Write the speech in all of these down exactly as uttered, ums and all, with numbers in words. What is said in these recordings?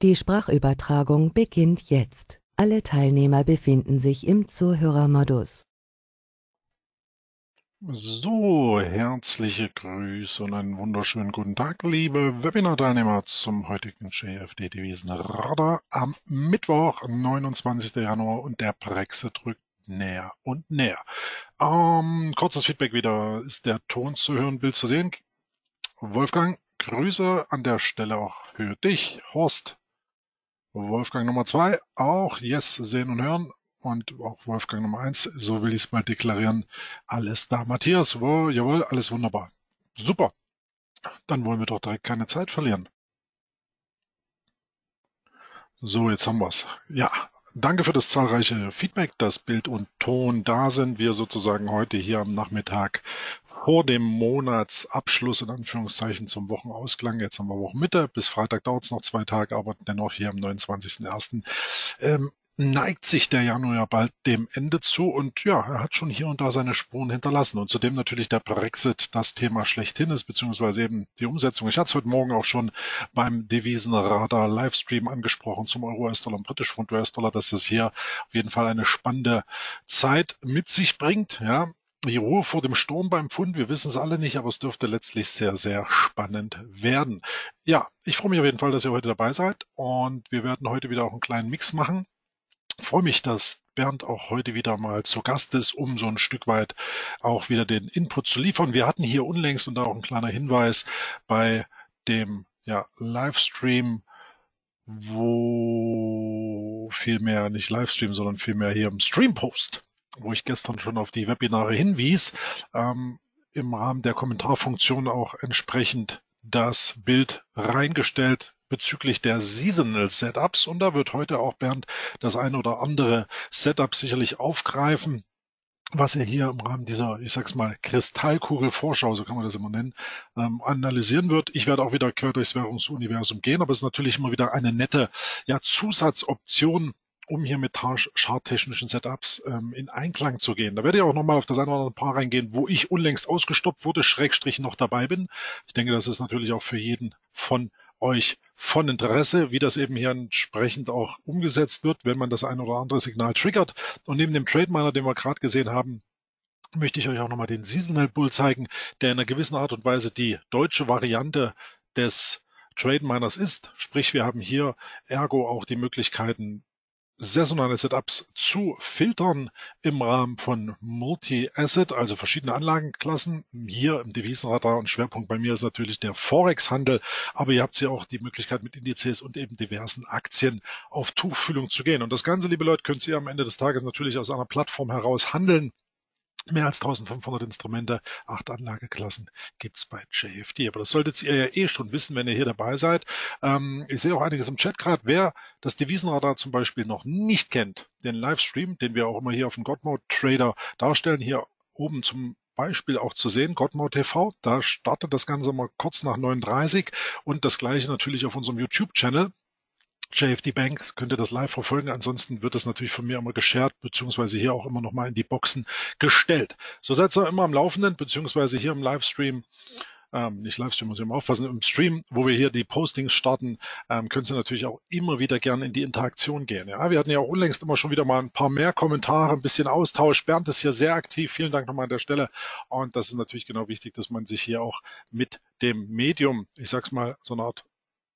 Die Sprachübertragung beginnt jetzt. Alle Teilnehmer befinden sich im Zuhörermodus. So, herzliche Grüße und einen wunderschönen guten Tag, liebe Webinar-Teilnehmer zum heutigen J F D-Devisenradar am Mittwoch, neunundzwanzigsten Januar, und der Brexit rückt näher und näher. Ähm, kurzes Feedback wieder. Ist der Ton zu hören, Bild zu sehen? Wolfgang, Grüße an der Stelle auch für dich. Horst, Wolfgang Nummer zwei, auch Yes, sehen und hören. Und auch Wolfgang Nummer eins, so will ich es mal deklarieren. Alles da. Matthias, wo, jawohl, alles wunderbar. Super. Dann wollen wir doch direkt keine Zeit verlieren. So, jetzt haben wir's. Ja, danke für das zahlreiche Feedback, dass Bild und Ton da sind. Wir sozusagen heute hier am Nachmittag vor dem Monatsabschluss in Anführungszeichen zum Wochenausklang. Jetzt haben wir Wochenmitte. Bis Freitag dauert es noch zwei Tage, aber dennoch hier am neunundzwanzigsten ersten Ähm, neigt sich der Januar ja bald dem Ende zu, und ja, er hat schon hier und da seine Spuren hinterlassen, und zudem natürlich der Brexit das Thema schlechthin ist, beziehungsweise eben die Umsetzung. Ich hatte es heute Morgen auch schon beim Devisenradar Livestream angesprochen zum Euro-U S-Dollar und British Pfund-U S-Dollar, dass das hier auf jeden Fall eine spannende Zeit mit sich bringt. Ja, die Ruhe vor dem Sturm beim Pfund, wir wissen es alle nicht, aber es dürfte letztlich sehr, sehr spannend werden. Ja, ich freue mich auf jeden Fall, dass ihr heute dabei seid, und wir werden heute wieder auch einen kleinen Mix machen. Ich freue mich, dass Bernd auch heute wieder mal zu Gast ist, um so ein Stück weit auch wieder den Input zu liefern. Wir hatten hier unlängst, und da auch ein kleiner Hinweis, bei dem ja, Livestream, wo vielmehr nicht Livestream, sondern vielmehr hier im Streampost, wo ich gestern schon auf die Webinare hinwies, ähm, im Rahmen der Kommentarfunktion auch entsprechend das Bild reingestellt bezüglich der Seasonal Setups, und da wird heute auch Bernd das ein oder andere Setup sicherlich aufgreifen, was er hier im Rahmen dieser, ich sag's mal, Kristallkugel-Vorschau, so kann man das immer nennen, ähm, analysieren wird. Ich werde auch wieder quer durchs Währungsuniversum gehen, aber es ist natürlich immer wieder eine nette ja, Zusatzoption, um hier mit charttechnischen Setups ähm, in Einklang zu gehen. Da werde ich auch nochmal auf das eine oder andere Paar reingehen, wo ich unlängst ausgestoppt wurde, Schrägstrich noch dabei bin. Ich denke, das ist natürlich auch für jeden von euch von Interesse, wie das eben hier entsprechend auch umgesetzt wird, wenn man das ein oder andere Signal triggert. Und neben dem Trade Miner, den wir gerade gesehen haben, möchte ich euch auch nochmal den Seasonal Bull zeigen, der in einer gewissen Art und Weise die deutsche Variante des Trade Miners ist. Sprich, wir haben hier ergo auch die Möglichkeiten, saisonale Setups zu filtern im Rahmen von Multi-Asset, also verschiedene Anlagenklassen. Hier im Devisenradar, und Schwerpunkt bei mir ist natürlich der Forex-Handel, aber ihr habt hier auch die Möglichkeit, mit Indizes und eben diversen Aktien auf Tuchfühlung zu gehen. Und das Ganze, liebe Leute, könnt ihr am Ende des Tages natürlich aus einer Plattform heraus handeln. Mehr als eintausendfünfhundert Instrumente, acht Anlageklassen gibt's bei J F D. Aber das solltet ihr ja eh schon wissen, wenn ihr hier dabei seid. Ähm, ich sehe auch einiges im Chat gerade. Wer das Devisenradar zum Beispiel noch nicht kennt, den Livestream, den wir auch immer hier auf dem Godmode Trader darstellen, hier oben zum Beispiel auch zu sehen, Godmode T V, da startet das Ganze mal kurz nach neununddreißig, und das gleiche natürlich auf unserem YouTube-Channel. J F D Bank könnt ihr das live verfolgen. Ansonsten wird das natürlich von mir immer geshared, beziehungsweise hier auch immer nochmal in die Boxen gestellt. So seid ihr immer am Laufenden, beziehungsweise hier im Livestream, ähm, nicht Livestream, muss ich immer aufpassen, im Stream, wo wir hier die Postings starten, ähm, könnt ihr natürlich auch immer wieder gerne in die Interaktion gehen. Ja, wir hatten ja auch unlängst immer schon wieder mal ein paar mehr Kommentare, ein bisschen Austausch. Bernd ist hier sehr aktiv. Vielen Dank nochmal an der Stelle. Und das ist natürlich genau wichtig, dass man sich hier auch mit dem Medium, ich sag's mal, so eine Art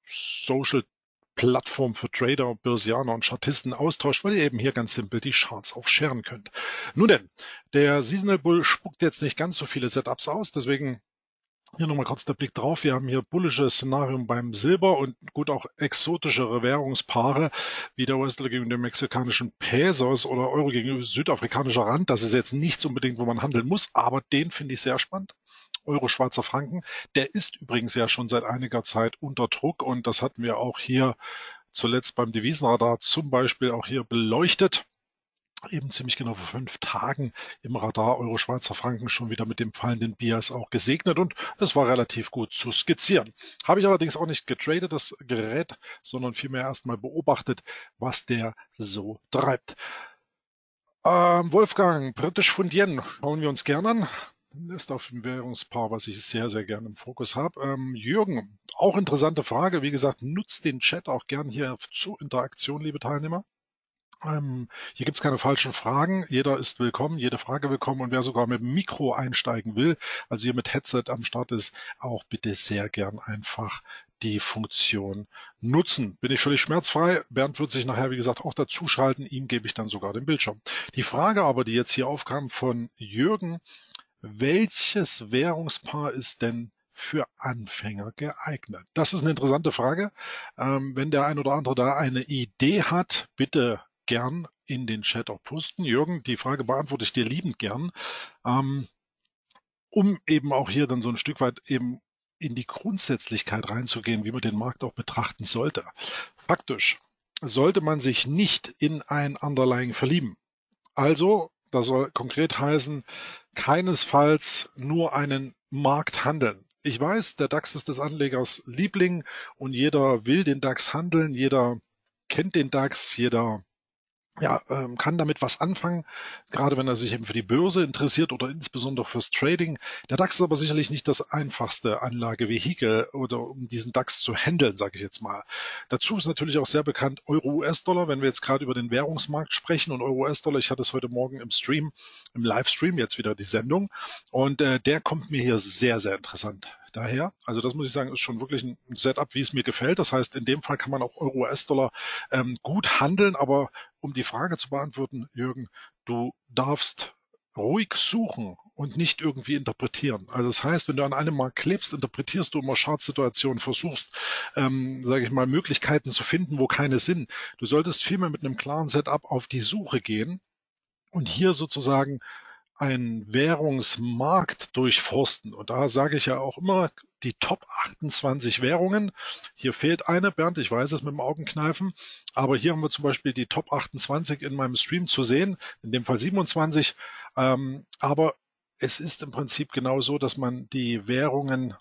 Social Plattform für Trader, Börsianer und Chartisten austauscht, weil ihr eben hier ganz simpel die Charts auch sharen könnt. Nun denn, der Seasonal Bull spuckt jetzt nicht ganz so viele Setups aus, deswegen hier nochmal kurz der Blick drauf. Wir haben hier bullische Szenarien beim Silber und gut auch exotischere Währungspaare wie der U S-Dollar gegen den mexikanischen Pesos oder Euro gegen südafrikanischer Rand. Das ist jetzt nichts unbedingt, wo man handeln muss, aber den finde ich sehr spannend. Euro Schweizer Franken, der ist übrigens ja schon seit einiger Zeit unter Druck, und das hatten wir auch hier zuletzt beim Devisenradar zum Beispiel auch hier beleuchtet. Eben ziemlich genau vor fünf Tagen im Radar Euro Schweizer Franken schon wieder mit dem fallenden Bias auch gesegnet, und es war relativ gut zu skizzieren. Habe ich allerdings auch nicht getradet, das Gerät, sondern vielmehr erstmal beobachtet, was der so treibt. Ähm, Wolfgang, British Pfund Yen, schauen wir uns gerne an. ist auf dem Währungspaar, was ich sehr, sehr gerne im Fokus habe. Ähm, Jürgen, auch interessante Frage. Wie gesagt, nutzt den Chat auch gern hier zur Interaktion, liebe Teilnehmer. Ähm, hier gibt es keine falschen Fragen. Jeder ist willkommen, jede Frage willkommen. Und wer sogar mit dem Mikro einsteigen will, also hier mit Headset am Start ist, auch bitte sehr gern einfach die Funktion nutzen. Bin ich völlig schmerzfrei. Bernd wird sich nachher, wie gesagt, auch dazuschalten. Ihm gebe ich dann sogar den Bildschirm. Die Frage aber, die jetzt hier aufkam von Jürgen, welches Währungspaar ist denn für Anfänger geeignet? Das ist eine interessante Frage. Ähm, wenn der ein oder andere da eine Idee hat, bitte gern in den Chat auch posten. Jürgen, die Frage beantworte ich dir liebend gern, ähm, um eben auch hier dann so ein Stück weit eben in die Grundsätzlichkeit reinzugehen, wie man den Markt auch betrachten sollte. Faktisch sollte man sich nicht in ein Underlying verlieben. Also, das soll konkret heißen, keinesfalls nur einen Markt handeln. Ich weiß, der DAX ist des Anlegers Liebling und jeder will den DAX handeln, jeder kennt den DAX, jeder ja, ähm, kann damit was anfangen, gerade wenn er sich eben für die Börse interessiert oder insbesondere fürs Trading. Der DAX ist aber sicherlich nicht das einfachste Anlagevehikel oder um diesen DAX zu handeln, sage ich jetzt mal. Dazu ist natürlich auch sehr bekannt Euro-U S-Dollar, wenn wir jetzt gerade über den Währungsmarkt sprechen und Euro-U S-Dollar, ich hatte es heute Morgen im Stream, im Livestream jetzt wieder die Sendung und äh, der kommt mir hier sehr, sehr interessant daher. Also das muss ich sagen, ist schon wirklich ein Setup, wie es mir gefällt. Das heißt, in dem Fall kann man auch Euro-U S-Dollar ähm, gut handeln, aber um die Frage zu beantworten, Jürgen, du darfst ruhig suchen und nicht irgendwie interpretieren. Also das heißt, wenn du an einem Markt klebst, interpretierst du immer Chartsituationen, versuchst, ähm, sage ich mal, Möglichkeiten zu finden, wo keine sind. Du solltest vielmehr mit einem klaren Setup auf die Suche gehen und hier sozusagen einen Währungsmarkt durchforsten. Und da sage ich ja auch immer, die Top achtundzwanzig Währungen. Hier fehlt eine, Bernd, ich weiß es mit dem Augenkneifen, aber hier haben wir zum Beispiel die Top achtundzwanzig in meinem Stream zu sehen, in dem Fall siebenundzwanzig. Ähm, aber es ist im Prinzip genau so, dass man die Währungen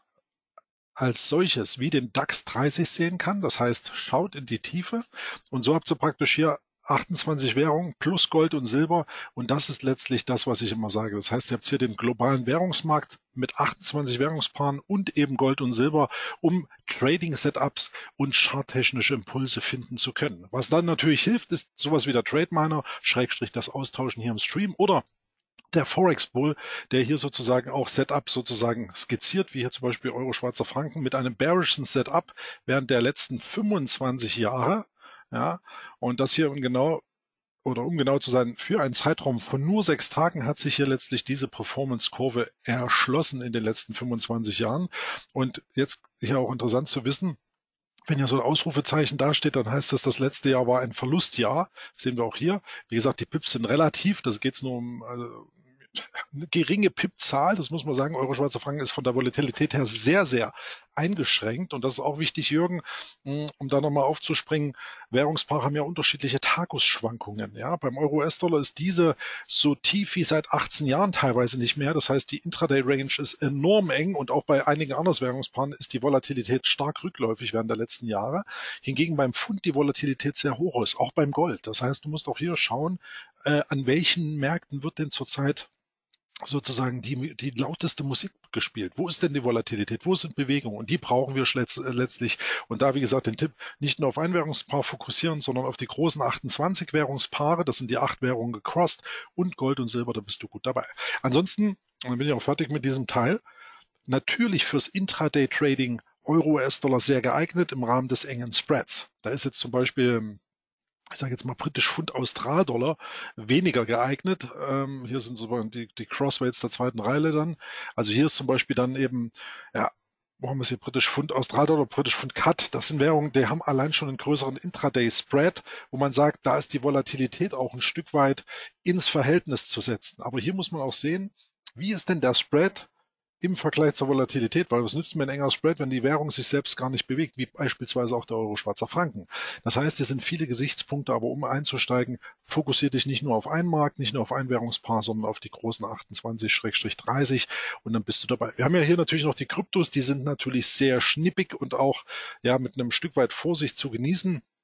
als solches wie den DAX dreißig sehen kann. Das heißt, schaut in die Tiefe und so habt ihr praktisch hier achtundzwanzig Währungen plus Gold und Silber und das ist letztlich das, was ich immer sage. Das heißt, ihr habt hier den globalen Währungsmarkt mit achtundzwanzig Währungspaaren und eben Gold und Silber, um Trading-Setups und charttechnische Impulse finden zu können. Was dann natürlich hilft, ist sowas wie der Trade Miner, Schrägstrich das Austauschen hier im Stream oder der Forex Bull, der hier sozusagen auch Setup sozusagen skizziert, wie hier zum Beispiel Euro Schweizer Franken mit einem bearischen Setup während der letzten fünfundzwanzig Jahre. Ja, und das hier genau oder um genau zu sein, für einen Zeitraum von nur sechs Tagen hat sich hier letztlich diese Performance-Kurve erschlossen in den letzten fünfundzwanzig Jahren. Und jetzt hier auch interessant zu wissen, wenn hier so ein Ausrufezeichen dasteht, dann heißt das, das letzte Jahr war ein Verlustjahr. Das sehen wir auch hier. Wie gesagt, die Pips sind relativ. Das geht nur um also, eine geringe Pip-Zahl. Das muss man sagen. Euro Schweizer Franken ist von der Volatilität her sehr, sehr eingeschränkt. Und das ist auch wichtig, Jürgen, um da nochmal aufzuspringen. Währungspaare haben ja unterschiedliche Tagesschwankungen. Ja, beim Euro-U S-Dollar ist diese so tief wie seit achtzehn Jahren teilweise nicht mehr. Das heißt, die Intraday-Range ist enorm eng und auch bei einigen anderen Währungspaaren ist die Volatilität stark rückläufig während der letzten Jahre. Hingegen beim Pfund die Volatilität sehr hoch ist, auch beim Gold. Das heißt, du musst auch hier schauen, äh, an welchen Märkten wird denn zurzeit sozusagen die, die lauteste Musik gespielt. Wo ist denn die Volatilität? Wo sind Bewegungen? Und die brauchen wir letztlich. Und da, wie gesagt, den Tipp, nicht nur auf ein Währungspaar fokussieren, sondern auf die großen achtundzwanzig Währungspaare. Das sind die acht Währungen gecrossed und Gold und Silber, da bist du gut dabei. Ansonsten, und dann bin ich auch fertig mit diesem Teil, natürlich fürs Intraday-Trading Euro-U S-Dollar sehr geeignet im Rahmen des engen Spreads. Da ist jetzt zum Beispiel ich sage jetzt mal britisch Pfund Australdollar weniger geeignet. Ähm, hier sind so die, die Crossrates der zweiten Reihe dann. Also hier ist zum Beispiel dann eben, ja, wo haben wir es hier, britisch Pfund Australdollar, britisch Pfund C A D. Das sind Währungen, die haben allein schon einen größeren Intraday-Spread, wo man sagt, da ist die Volatilität auch ein Stück weit ins Verhältnis zu setzen. Aber hier muss man auch sehen, wie ist denn der Spread im Vergleich zur Volatilität, weil was nützt mir ein enger Spread, wenn die Währung sich selbst gar nicht bewegt, wie beispielsweise auch der Euro Schweizer Franken. Das heißt, hier sind viele Gesichtspunkte, aber um einzusteigen, fokussiere dich nicht nur auf einen Markt, nicht nur auf ein Währungspaar, sondern auf die großen achtundzwanzig dreißig und dann bist du dabei. Wir haben ja hier natürlich noch die Kryptos, die sind natürlich sehr schnippig und auch ja mit einem Stück weit Vorsicht zu genießen.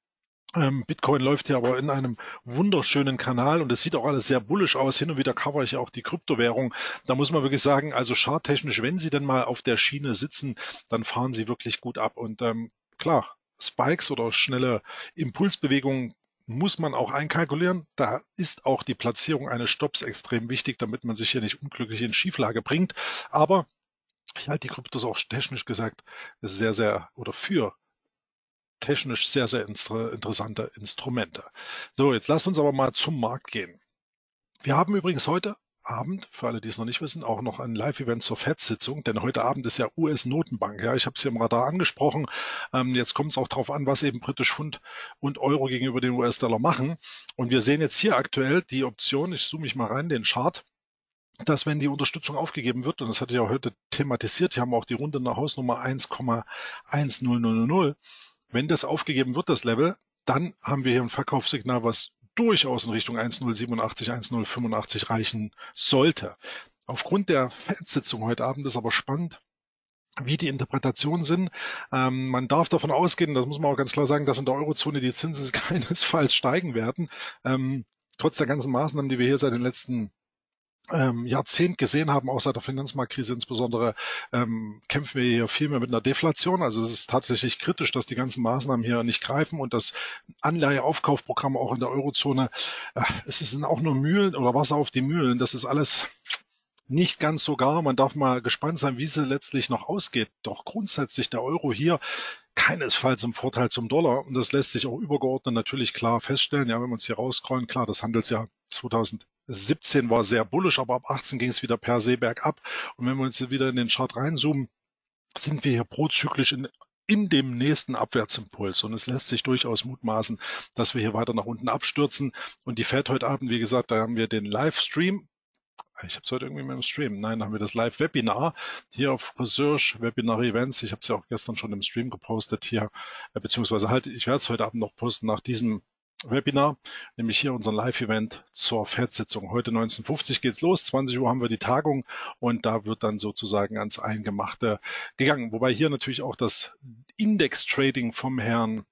Ähm, Bitcoin läuft hier aber in einem wunderschönen Kanal und es sieht auch alles sehr bullisch aus. Hin und wieder cover ich auch die Kryptowährung. Da muss man wirklich sagen, also charttechnisch, wenn Sie denn mal auf der Schiene sitzen, dann fahren Sie wirklich gut ab. Und ähm, klar, Spikes oder schnelle Impulsbewegungen muss man auch einkalkulieren. Da ist auch die Platzierung eines Stopps extrem wichtig, damit man sich hier nicht unglücklich in Schieflage bringt. Aber ich halte die Kryptos auch technisch gesagt sehr, sehr oder für technisch sehr, sehr inter interessante Instrumente. So, jetzt lasst uns aber mal zum Markt gehen. Wir haben übrigens heute Abend, für alle, die es noch nicht wissen, auch noch ein Live-Event zur Fed-Sitzung, denn heute Abend ist ja U S-Notenbank. Ja, ich habe es hier im Radar angesprochen. Ähm, jetzt kommt es auch darauf an, was eben britisch Pfund und Euro gegenüber dem U S-Dollar machen. Und wir sehen jetzt hier aktuell die Option, ich zoome mich mal rein, den Chart, dass wenn die Unterstützung aufgegeben wird, und das hatte ich ja heute thematisiert, hier haben wir auch die Runde nach Hausnummer eins Komma eins null null null, wenn das aufgegeben wird, das Level, dann haben wir hier ein Verkaufssignal, was durchaus in Richtung eins Komma null siebenundachtzig, eins Komma null fünfundachtzig reichen sollte. Aufgrund der Fed-Sitzung heute Abend ist aber spannend, wie die Interpretationen sind. Ähm, man darf davon ausgehen, das muss man auch ganz klar sagen, dass in der Eurozone die Zinsen keinesfalls steigen werden. Ähm, trotz der ganzen Maßnahmen, die wir hier seit den letzten ähm, Jahrzehnt gesehen haben, auch seit der Finanzmarktkrise insbesondere, ähm, kämpfen wir hier viel mehr mit einer Deflation. Also es ist tatsächlich kritisch, dass die ganzen Maßnahmen hier nicht greifen und das Anleiheaufkaufprogramm auch in der Eurozone, äh, es sind auch nur Mühlen oder Wasser auf die Mühlen. Das ist alles nicht ganz so gar. Man darf mal gespannt sein, wie sie letztlich noch ausgeht. Doch grundsätzlich der Euro hier keinesfalls im Vorteil zum Dollar. Und das lässt sich auch übergeordnet natürlich klar feststellen. Ja, wenn wir uns hier rausscrollen, klar, das Handelsjahr zweitausendsiebzehn war sehr bullisch, aber ab achtzehn ging es wieder per se bergab. Und wenn wir uns hier wieder in den Chart reinzoomen, sind wir hier prozyklisch in in dem nächsten Abwärtsimpuls. Und es lässt sich durchaus mutmaßen, dass wir hier weiter nach unten abstürzen. Und die Fed heute Abend, wie gesagt, da haben wir den Livestream. Ich habe es heute irgendwie mit dem Stream. Nein, da haben wir das Live-Webinar hier auf Research Webinar Events. Ich habe es ja auch gestern schon im Stream gepostet hier, äh, beziehungsweise halt, ich werde es heute Abend noch posten nach diesem Webinar, nämlich hier unser Live-Event zur Fed-Sitzung. Heute neunzehn Uhr fünfzig geht's los, zwanzig Uhr haben wir die Tagung und da wird dann sozusagen ans Eingemachte gegangen. Wobei hier natürlich auch das Index-Trading vom Herrn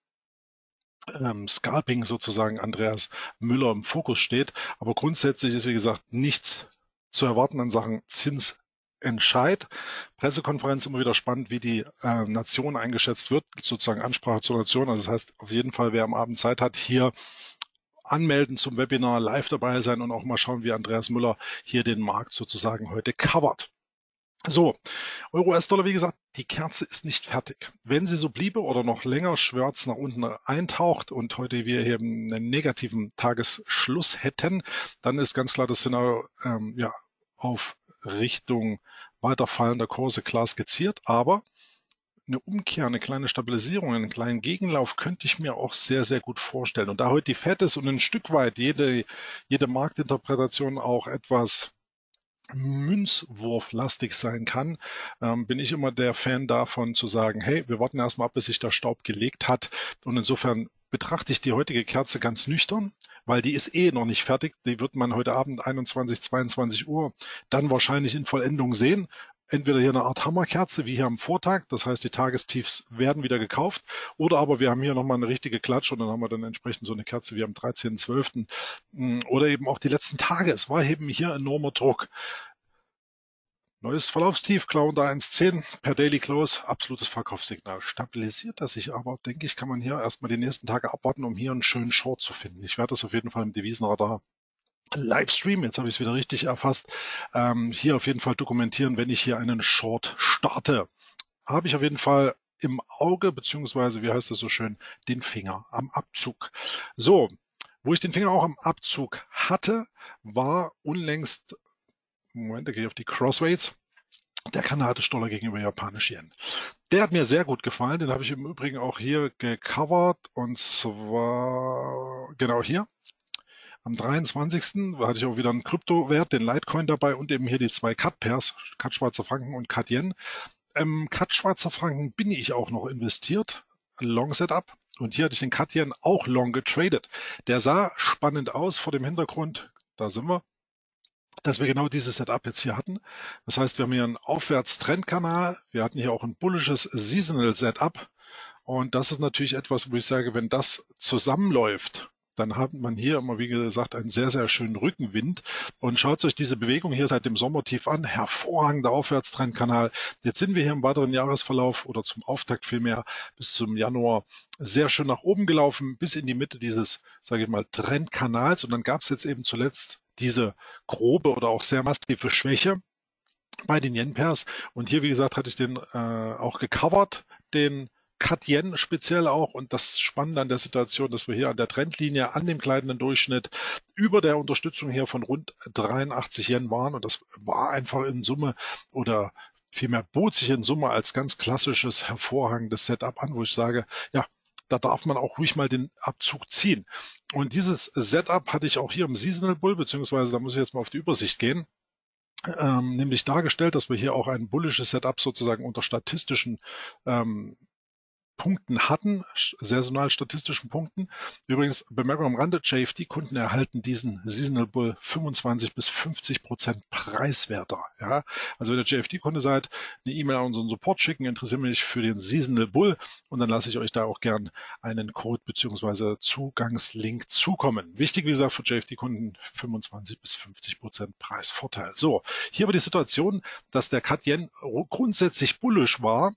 ähm, Scalping sozusagen Andreas Müller im Fokus steht. Aber grundsätzlich ist, wie gesagt, nichts zu erwarten an Sachen Zinsentscheid. Pressekonferenz immer wieder spannend, wie die äh, Nation eingeschätzt wird, sozusagen Ansprache zur Nation. Also das heißt, auf jeden Fall, wer am Abend Zeit hat, hier anmelden zum Webinar, live dabei sein und auch mal schauen, wie Andreas Müller hier den Markt sozusagen heute covert. So, Euro-U S-Dollar, wie gesagt, die Kerze ist nicht fertig. Wenn sie so bliebe oder noch länger schwarz nach unten eintaucht und heute wir hier einen negativen Tagesschluss hätten, dann ist ganz klar das Szenario ähm, ja, auf Richtung weiter fallender Kurse klar skizziert, aber eine Umkehr, eine kleine Stabilisierung, einen kleinen Gegenlauf könnte ich mir auch sehr, sehr gut vorstellen. Und da heute die Fed ist und ein Stück weit jede, jede Marktinterpretation auch etwas münzwurflastig sein kann, ähm, bin ich immer der Fan davon zu sagen, hey, wir warten erstmal ab, bis sich der Staub gelegt hat. Und insofern betrachte ich die heutige Kerze ganz nüchtern, weil die ist eh noch nicht fertig. Die wird man heute Abend einundzwanzig, zweiundzwanzig Uhr dann wahrscheinlich in Vollendung sehen. Entweder hier eine Art Hammerkerze, wie hier am Vortag, das heißt, die Tagestiefs werden wieder gekauft, oder aber wir haben hier nochmal eine richtige Klatsch und dann haben wir dann entsprechend so eine Kerze wie am dreizehnten zwölften Oder eben auch die letzten Tage. Es war eben hier enormer Druck. Neues Verlaufstief, klar unter eins Komma zehn per Daily Close, absolutes Verkaufssignal. Stabilisiert das sich aber, denke ich, kann man hier erstmal die nächsten Tage abwarten, um hier einen schönen Short zu finden. Ich werde das auf jeden Fall im Devisenradar Livestream, jetzt habe ich es wieder richtig erfasst, ähm, hier auf jeden Fall dokumentieren, wenn ich hier einen Short starte. Habe ich auf jeden Fall im Auge, beziehungsweise, wie heißt das so schön, den Finger am Abzug. So, wo ich den Finger auch am Abzug hatte, war unlängst, Moment, da gehe ich auf die Crossrates, der kanadische Dollar gegenüber japanisch Yen. Der hat mir sehr gut gefallen, den habe ich im Übrigen auch hier gecovert und zwar genau hier. Am dreiundzwanzigsten hatte ich auch wieder einen Kryptowert, den Litecoin dabei und eben hier die zwei Cut-Pairs, Cut Schweizer Franken und Cut Yen. Ähm, Cut Schweizer Franken bin ich auch noch investiert, Long Setup. Und hier hatte ich den Cut Yen auch long getradet. Der sah spannend aus vor dem Hintergrund, da sind wir, dass wir genau dieses Setup jetzt hier hatten. Das heißt, wir haben hier einen Aufwärtstrendkanal, wir hatten hier auch ein bullisches Seasonal Setup Und das ist natürlich etwas, wo ich sage, wenn das zusammenläuft, dann hat man hier immer, wie gesagt, einen sehr, sehr schönen Rückenwind. Und schaut euch diese Bewegung hier seit dem Sommertief an. Hervorragender Aufwärtstrendkanal. Jetzt sind wir hier im weiteren Jahresverlauf oder zum Auftakt vielmehr bis zum Januar sehr schön nach oben gelaufen, bis in die Mitte dieses, sage ich mal, Trendkanals. Und dann gab es jetzt eben zuletzt diese grobe oder auch sehr massive Schwäche bei den Yen-Pairs. Und hier, wie gesagt, hatte ich den äh, auch gecovert, den Cat Yen speziell auch. Und das Spannende an der Situation, dass wir hier an der Trendlinie, an dem gleitenden Durchschnitt über der Unterstützung hier von rund dreiundachtzig Yen waren. Und das war einfach in Summe oder vielmehr bot sich in Summe als ganz klassisches, hervorragendes Setup an, wo ich sage, ja, da darf man auch ruhig mal den Abzug ziehen. Und dieses Setup hatte ich auch hier im Seasonal Bull, beziehungsweise da muss ich jetzt mal auf die Übersicht gehen. Ähm, nämlich dargestellt, dass wir hier auch ein bullisches Setup sozusagen unter statistischen ähm, Punkten hatten, saisonal statistischen Punkten. Übrigens, Bemerkung am Rande, J F D-Kunden erhalten diesen Seasonal Bull fünfundzwanzig bis fünfzig Prozent preiswerter. Ja? Also wenn ihr J F D-Kunde seid, eine E-Mail an unseren Support schicken, interessiert mich für den Seasonal Bull und dann lasse ich euch da auch gern einen Code bzw. Zugangslink zukommen. Wichtig, wie gesagt, für J F D-Kunden fünfundzwanzig bis fünfzig Prozent Preisvorteil. So, hier war die Situation, dass der Cat Yen grundsätzlich bullisch war,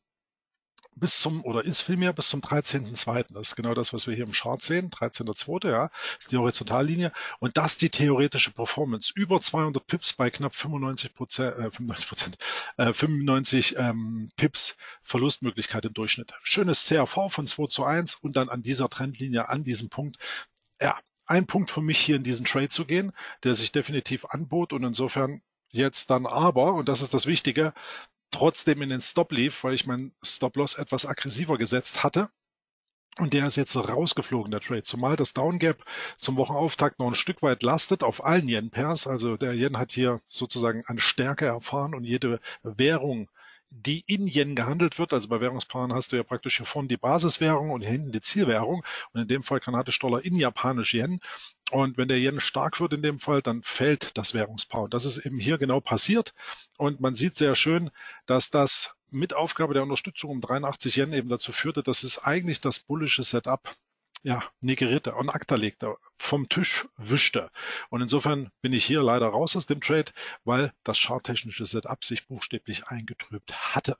bis zum, oder ist vielmehr bis zum dreizehnten zweiten Das ist genau das, was wir hier im Chart sehen. dreizehnter zweiter ja, ist die Horizontallinie. Und das die theoretische Performance. Über zweihundert Pips bei knapp fünfundneunzig Prozent, äh, fünfundneunzig Prozent, äh, fünfundneunzig ähm, Pips Verlustmöglichkeit im Durchschnitt. Schönes C A V von zwei zu eins und dann an dieser Trendlinie, an diesem Punkt, ja, ein Punkt für mich hier in diesen Trade zu gehen, der sich definitiv anbot und insofern jetzt dann aber, und das ist das Wichtige, trotzdem in den Stop lief, weil ich meinen Stop-Loss etwas aggressiver gesetzt hatte. Und der ist jetzt rausgeflogen, der Trade. Zumal das Downgap zum Wochenauftakt noch ein Stück weit lastet auf allen Yen-Pairs. Also der Yen hat hier sozusagen an Stärke erfahren und jede Währung, die in Yen gehandelt wird, also bei Währungspaaren hast du ja praktisch hier vorne die Basiswährung und hier hinten die Zielwährung und in dem Fall kanadisch Dollar in japanisch Yen. Und wenn der Yen stark wird in dem Fall, dann fällt das Währungspaar. Und das ist eben hier genau passiert. Und man sieht sehr schön, dass das mit Aufgabe der Unterstützung um dreiundachtzig Yen eben dazu führte, dass es eigentlich das bullische Setup ja, negerierte und acta legte, vom Tisch wischte. Und insofern bin ich hier leider raus aus dem Trade, weil das charttechnische Setup sich buchstäblich eingetrübt hatte.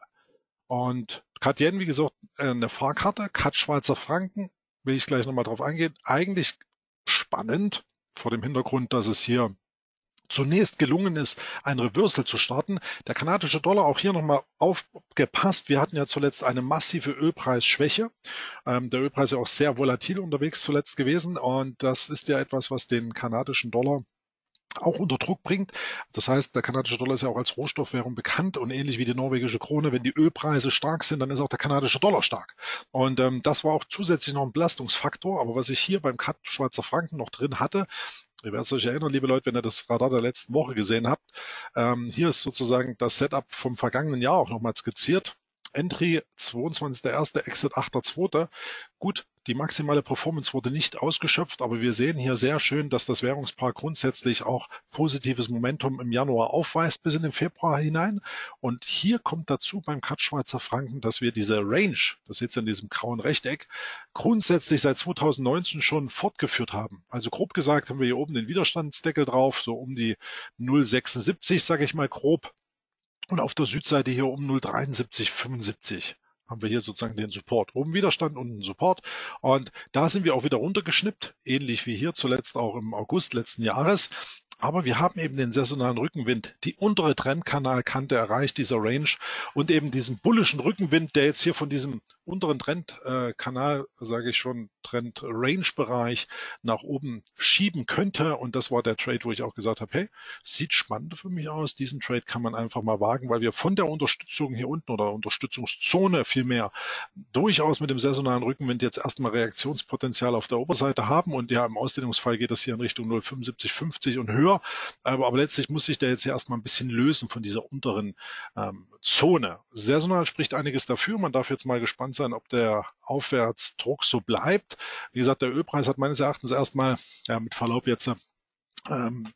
Und Cat Yen, wie gesagt, eine Fahrkarte, Cat Schweizer Franken, will ich gleich nochmal drauf eingehen, eigentlich spannend vor dem Hintergrund, dass es hier zunächst gelungen ist, ein Reversal zu starten. Der kanadische Dollar, auch hier nochmal aufgepasst. Wir hatten ja zuletzt eine massive Ölpreisschwäche. Ähm, der Ölpreis ist ja auch sehr volatil unterwegs zuletzt gewesen. Und das ist ja etwas, was den kanadischen Dollar auch unter Druck bringt. Das heißt, der kanadische Dollar ist ja auch als Rohstoffwährung bekannt und ähnlich wie die norwegische Krone, wenn die Ölpreise stark sind, dann ist auch der kanadische Dollar stark. Und ähm, das war auch zusätzlich noch ein Belastungsfaktor. Aber was ich hier beim Cat Schweizer Franken noch drin hatte, ihr werdet euch erinnern, liebe Leute, wenn ihr das Radar der letzten Woche gesehen habt, ähm, hier ist sozusagen das Setup vom vergangenen Jahr auch nochmal skizziert. Entry zweiundzwanzigster erster Exit achter zweiter Gut, die maximale Performance wurde nicht ausgeschöpft, aber wir sehen hier sehr schön, dass das Währungspaar grundsätzlich auch positives Momentum im Januar aufweist bis in den Februar hinein. Und hier kommt dazu beim Cat Schweizer Franken, dass wir diese Range, das seht ihr in diesem grauen Rechteck, grundsätzlich seit zweitausendneunzehn schon fortgeführt haben. Also grob gesagt haben wir hier oben den Widerstandsdeckel drauf, so um die null Komma sechsundsiebzig, sage ich mal grob. Und auf der Südseite hier um null Komma dreiundsiebzig fünfundsiebzig haben wir hier sozusagen den Support. Oben Widerstand und einen Support. Und da sind wir auch wieder runtergeschnippt, ähnlich wie hier zuletzt auch im August letzten Jahres. Aber wir haben eben den saisonalen Rückenwind, die untere Trendkanalkante erreicht, dieser Range und eben diesen bullischen Rückenwind, der jetzt hier von diesem unteren Trendkanal, äh, sage ich schon, Trend-Range-Bereich nach oben schieben könnte. Und das war der Trade, wo ich auch gesagt habe, hey, sieht spannend für mich aus. Diesen Trade kann man einfach mal wagen, weil wir von der Unterstützung hier unten oder Unterstützungszone vielmehr durchaus mit dem saisonalen Rückenwind jetzt erstmal Reaktionspotenzial auf der Oberseite haben. Und ja, im Ausdehnungsfall geht das hier in Richtung null Komma fünfundsiebzig fünfzig und höher. Aber, aber letztlich muss sich der jetzt hier erstmal ein bisschen lösen von dieser unteren ähm, Zone. Saisonal spricht einiges dafür. Man darf jetzt mal gespannt sein, ob der Aufwärtsdruck so bleibt. Wie gesagt, der Ölpreis hat meines Erachtens erstmal, ja, mit Verlaub jetzt, ähm,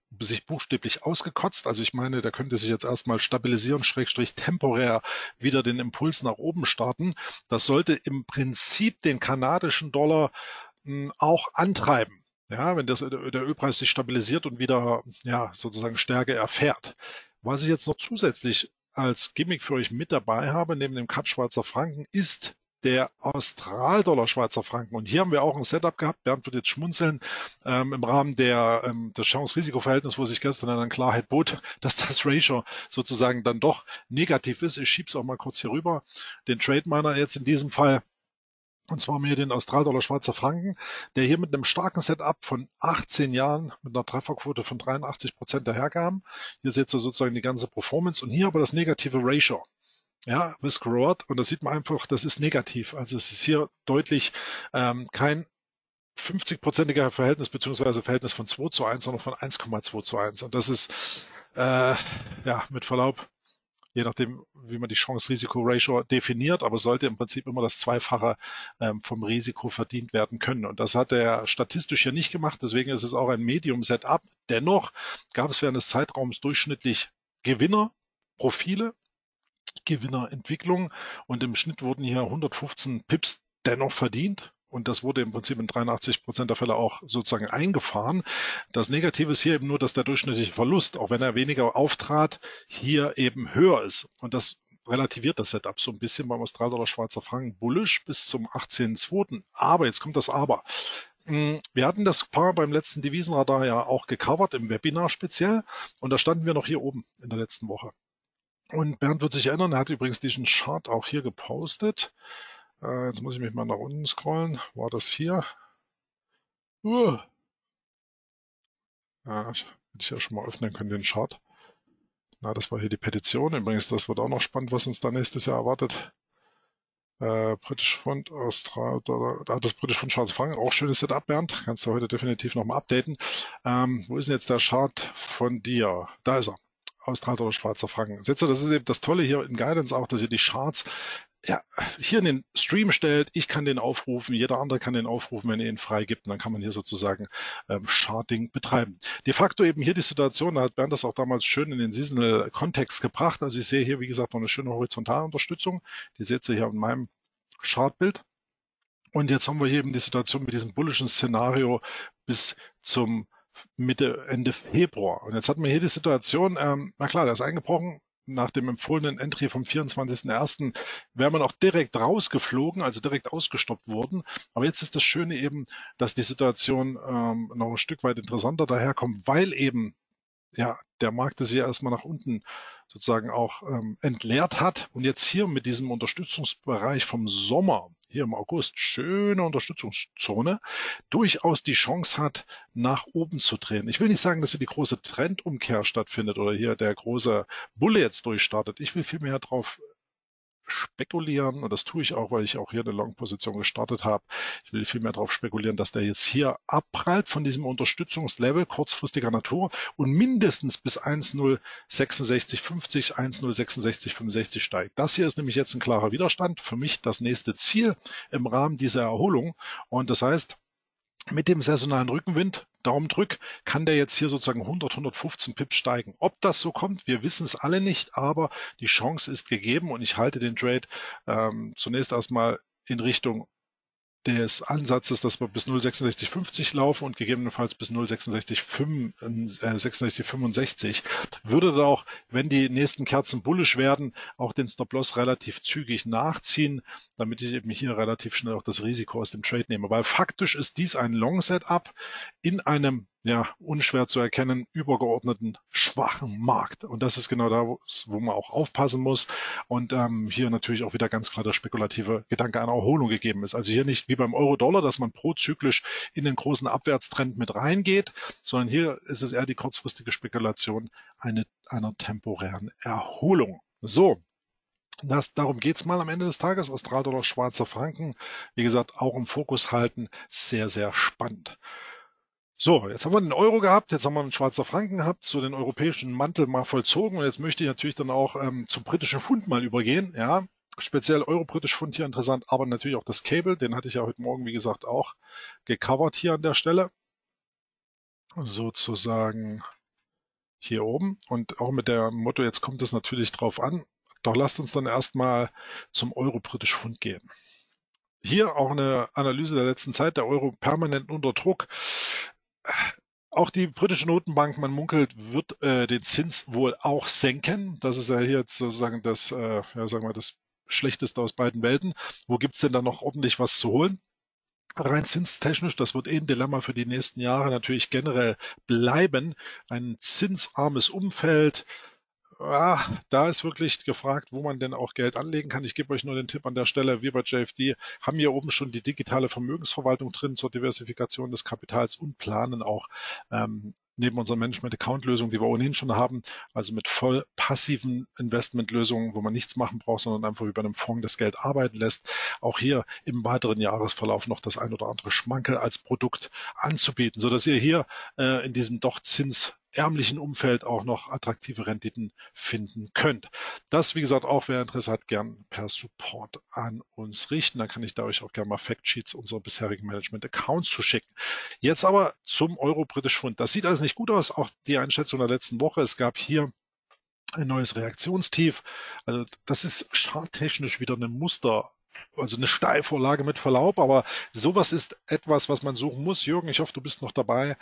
sich buchstäblich ausgekotzt. Also ich meine, der könnte sich jetzt erstmal stabilisieren, schrägstrich temporär wieder den Impuls nach oben starten. Das sollte im Prinzip den kanadischen Dollar mh, auch antreiben. Ja, wenn das, der Ölpreis sich stabilisiert und wieder, ja, sozusagen Stärke erfährt. Was ich jetzt noch zusätzlich als Gimmick für euch mit dabei habe, neben dem Cut Schweizer Franken, ist der Australdollar Schweizer Franken. Und hier haben wir auch ein Setup gehabt. Bernd wird jetzt schmunzeln, ähm, im Rahmen der, ähm, des Chance-Risiko-Verhältnisses, wo sich gestern dann Klarheit bot, dass das Ratio sozusagen dann doch negativ ist. Ich schiebe es auch mal kurz hier rüber. Den Trade Miner jetzt in diesem Fall, und zwar mir den Australdollar Schweizer Franken, der hier mit einem starken Setup von achtzehn Jahren mit einer Trefferquote von dreiundachtzig Prozent daherkam. Hier seht ihr sozusagen die ganze Performance und hier aber das negative Ratio. Ja, Risk Reward, und das sieht man einfach, das ist negativ. Also es ist hier deutlich ähm, kein fünfzig-prozentiger Verhältnis beziehungsweise Verhältnis von zwei zu eins, sondern von eins Komma zwei zu eins. Und das ist, äh, ja, mit Verlaub, je nachdem, wie man die Chance-Risiko-Ratio definiert, aber sollte im Prinzip immer das Zweifache ähm, vom Risiko verdient werden können. Und das hat er statistisch hier nicht gemacht, deswegen ist es auch ein Medium-Setup. Dennoch gab es während des Zeitraums durchschnittlich Gewinnerprofile, Gewinnerentwicklung, und im Schnitt wurden hier hundertfünfzehn Pips dennoch verdient. Und das wurde im Prinzip in dreiundachtzig Prozent der Fälle auch sozusagen eingefahren. Das Negative ist hier eben nur, dass der durchschnittliche Verlust, auch wenn er weniger auftrat, hier eben höher ist. Und das relativiert das Setup so ein bisschen beim Australdollar Schweizer Franken bullish bis zum achtzehnten zweiten Aber, jetzt kommt das Aber. Wir hatten das Paar beim letzten Devisenradar ja auch gecovert, im Webinar speziell. Und da standen wir noch hier oben in der letzten Woche. Und Bernd wird sich erinnern, er hat übrigens diesen Chart auch hier gepostet. Äh, jetzt muss ich mich mal nach unten scrollen. War das hier? Uh. Ja, hätte ich ja schon mal öffnen können, den Chart. Na, das war hier die Petition. Übrigens, das wird auch noch spannend, was uns da nächstes Jahr erwartet. Äh, British Pfund, Australien, da hat das British Pfund Schweizer Franken, auch schönes Setup, Bernd. Kannst du heute definitiv nochmal updaten. Ähm, wo ist denn jetzt der Chart von dir? Da ist er. Australdollar Schweizer Franken. Setze, das ist eben das Tolle hier in Guidance auch, dass ihr die Charts ja, hier in den Stream stellt. Ich kann den aufrufen, jeder andere kann den aufrufen, wenn ihr ihn freigibt. Und dann kann man hier sozusagen ähm, Charting betreiben. De facto eben hier die Situation, da hat Bernd das auch damals schön in den Seasonal-Kontext gebracht. Also ich sehe hier, wie gesagt, noch eine schöne horizontale Unterstützung. Die seht ihr hier in meinem Chartbild. Und jetzt haben wir hier eben die Situation mit diesem bullischen Szenario bis zum Mitte, Ende Februar. Und jetzt hatten wir hier die Situation, ähm, na klar, der ist eingebrochen. Nach dem empfohlenen Entry vom vierundzwanzigsten ersten wäre man auch direkt rausgeflogen, also direkt ausgestoppt worden. Aber jetzt ist das Schöne eben, dass die Situation ähm, noch ein Stück weit interessanter daherkommt, weil eben ja der Markt es hier erstmal nach unten sozusagen auch ähm, entleert hat. Und jetzt hier mit diesem Unterstützungsbereich vom Sommer, hier im August, schöne Unterstützungszone, durchaus die Chance hat, nach oben zu drehen. Ich will nicht sagen, dass hier die große Trendumkehr stattfindet oder hier der große Bulle jetzt durchstartet. Ich will vielmehr darauf spekulieren, und das tue ich auch, weil ich auch hier eine Long-Position gestartet habe. Ich will vielmehr darauf spekulieren, dass der jetzt hier abprallt von diesem Unterstützungslevel kurzfristiger Natur und mindestens bis eins Komma null sechsundsechzig fünfzig, eins Komma null sechsundsechzig fünfundsechzig steigt. Das hier ist nämlich jetzt ein klarer Widerstand. Für mich das nächste Ziel im Rahmen dieser Erholung. Und das heißt, mit dem saisonalen Rückenwind, Daumendrück, kann der jetzt hier sozusagen hundert, hundertfünfzehn Pips steigen. Ob das so kommt, wir wissen es alle nicht, aber die Chance ist gegeben und ich halte den Trade ähm, zunächst erstmal in Richtung des Ansatzes, dass wir bis null Komma sechsundsechzig fünfzig laufen und gegebenenfalls bis null Komma sechsundsechzig fünfundsechzig. Würde da auch, wenn die nächsten Kerzen bullisch werden, auch den Stop-Loss relativ zügig nachziehen, damit ich eben hier relativ schnell auch das Risiko aus dem Trade nehme. Weil faktisch ist dies ein Long-Setup in einem, ja, unschwer zu erkennen, übergeordneten, schwachen Markt. Und das ist genau da, wo man auch aufpassen muss. Und ähm, hier natürlich auch wieder ganz klar der spekulative Gedanke einer Erholung gegeben ist. Also hier nicht wie beim Euro-Dollar, dass man prozyklisch in den großen Abwärtstrend mit reingeht, sondern hier ist es eher die kurzfristige Spekulation eine, einer temporären Erholung. So. Das, darum geht's mal am Ende des Tages. Australdollar, Schweizer Franken, wie gesagt, auch im Fokus halten. Sehr, sehr spannend. So, jetzt haben wir den Euro gehabt, jetzt haben wir einen Schweizer Franken gehabt, so den europäischen Mantel mal vollzogen und jetzt möchte ich natürlich dann auch ähm, zum britischen Pfund mal übergehen, ja, speziell Euro-Britisch Pfund hier interessant, aber natürlich auch das Cable, den hatte ich ja heute Morgen, wie gesagt, auch gecovert hier an der Stelle, sozusagen hier oben und auch mit dem Motto, jetzt kommt es natürlich drauf an. Doch lasst uns dann erstmal zum Euro-Britisch-Pfund gehen. Hier auch eine Analyse der letzten Zeit, der Euro permanent unter Druck. Auch die britische Notenbank, man munkelt, wird äh, den Zins wohl auch senken. Das ist ja hier jetzt sozusagen das, äh, ja, sagen wir, das Schlechteste aus beiden Welten. Wo gibt's denn da noch ordentlich was zu holen? Rein zinstechnisch, das wird eh ein Dilemma für die nächsten Jahre natürlich generell bleiben. Ein zinsarmes Umfeld, ah, da ist wirklich gefragt, wo man denn auch Geld anlegen kann. Ich gebe euch nur den Tipp an der Stelle, wir bei J F D haben hier oben schon die digitale Vermögensverwaltung drin zur Diversifikation des Kapitals und planen auch ähm, neben unserer Management-Account-Lösung, die wir ohnehin schon haben, also mit voll passiven Investmentlösungen, wo man nichts machen braucht, sondern einfach über einen Fonds das Geld arbeiten lässt, auch hier im weiteren Jahresverlauf noch das ein oder andere Schmankerl als Produkt anzubieten, sodass ihr hier äh, in diesem doch zinsärmlichen Umfeld auch noch attraktive Renditen finden könnt. Das, wie gesagt, auch wer Interesse hat, gern per Support an uns richten. Dann kann ich da euch auch gerne mal Factsheets unserer bisherigen Management-Accounts zuschicken. Jetzt aber zum Euro-Britisch-Pfund. Das sieht alles nicht gut aus, auch die Einschätzung der letzten Woche. Es gab hier ein neues Reaktionstief. Also das ist charttechnisch wieder eine Muster, also eine Steilvorlage mit Verlaub, aber sowas ist etwas, was man suchen muss. Jürgen, ich hoffe, du bist noch dabei.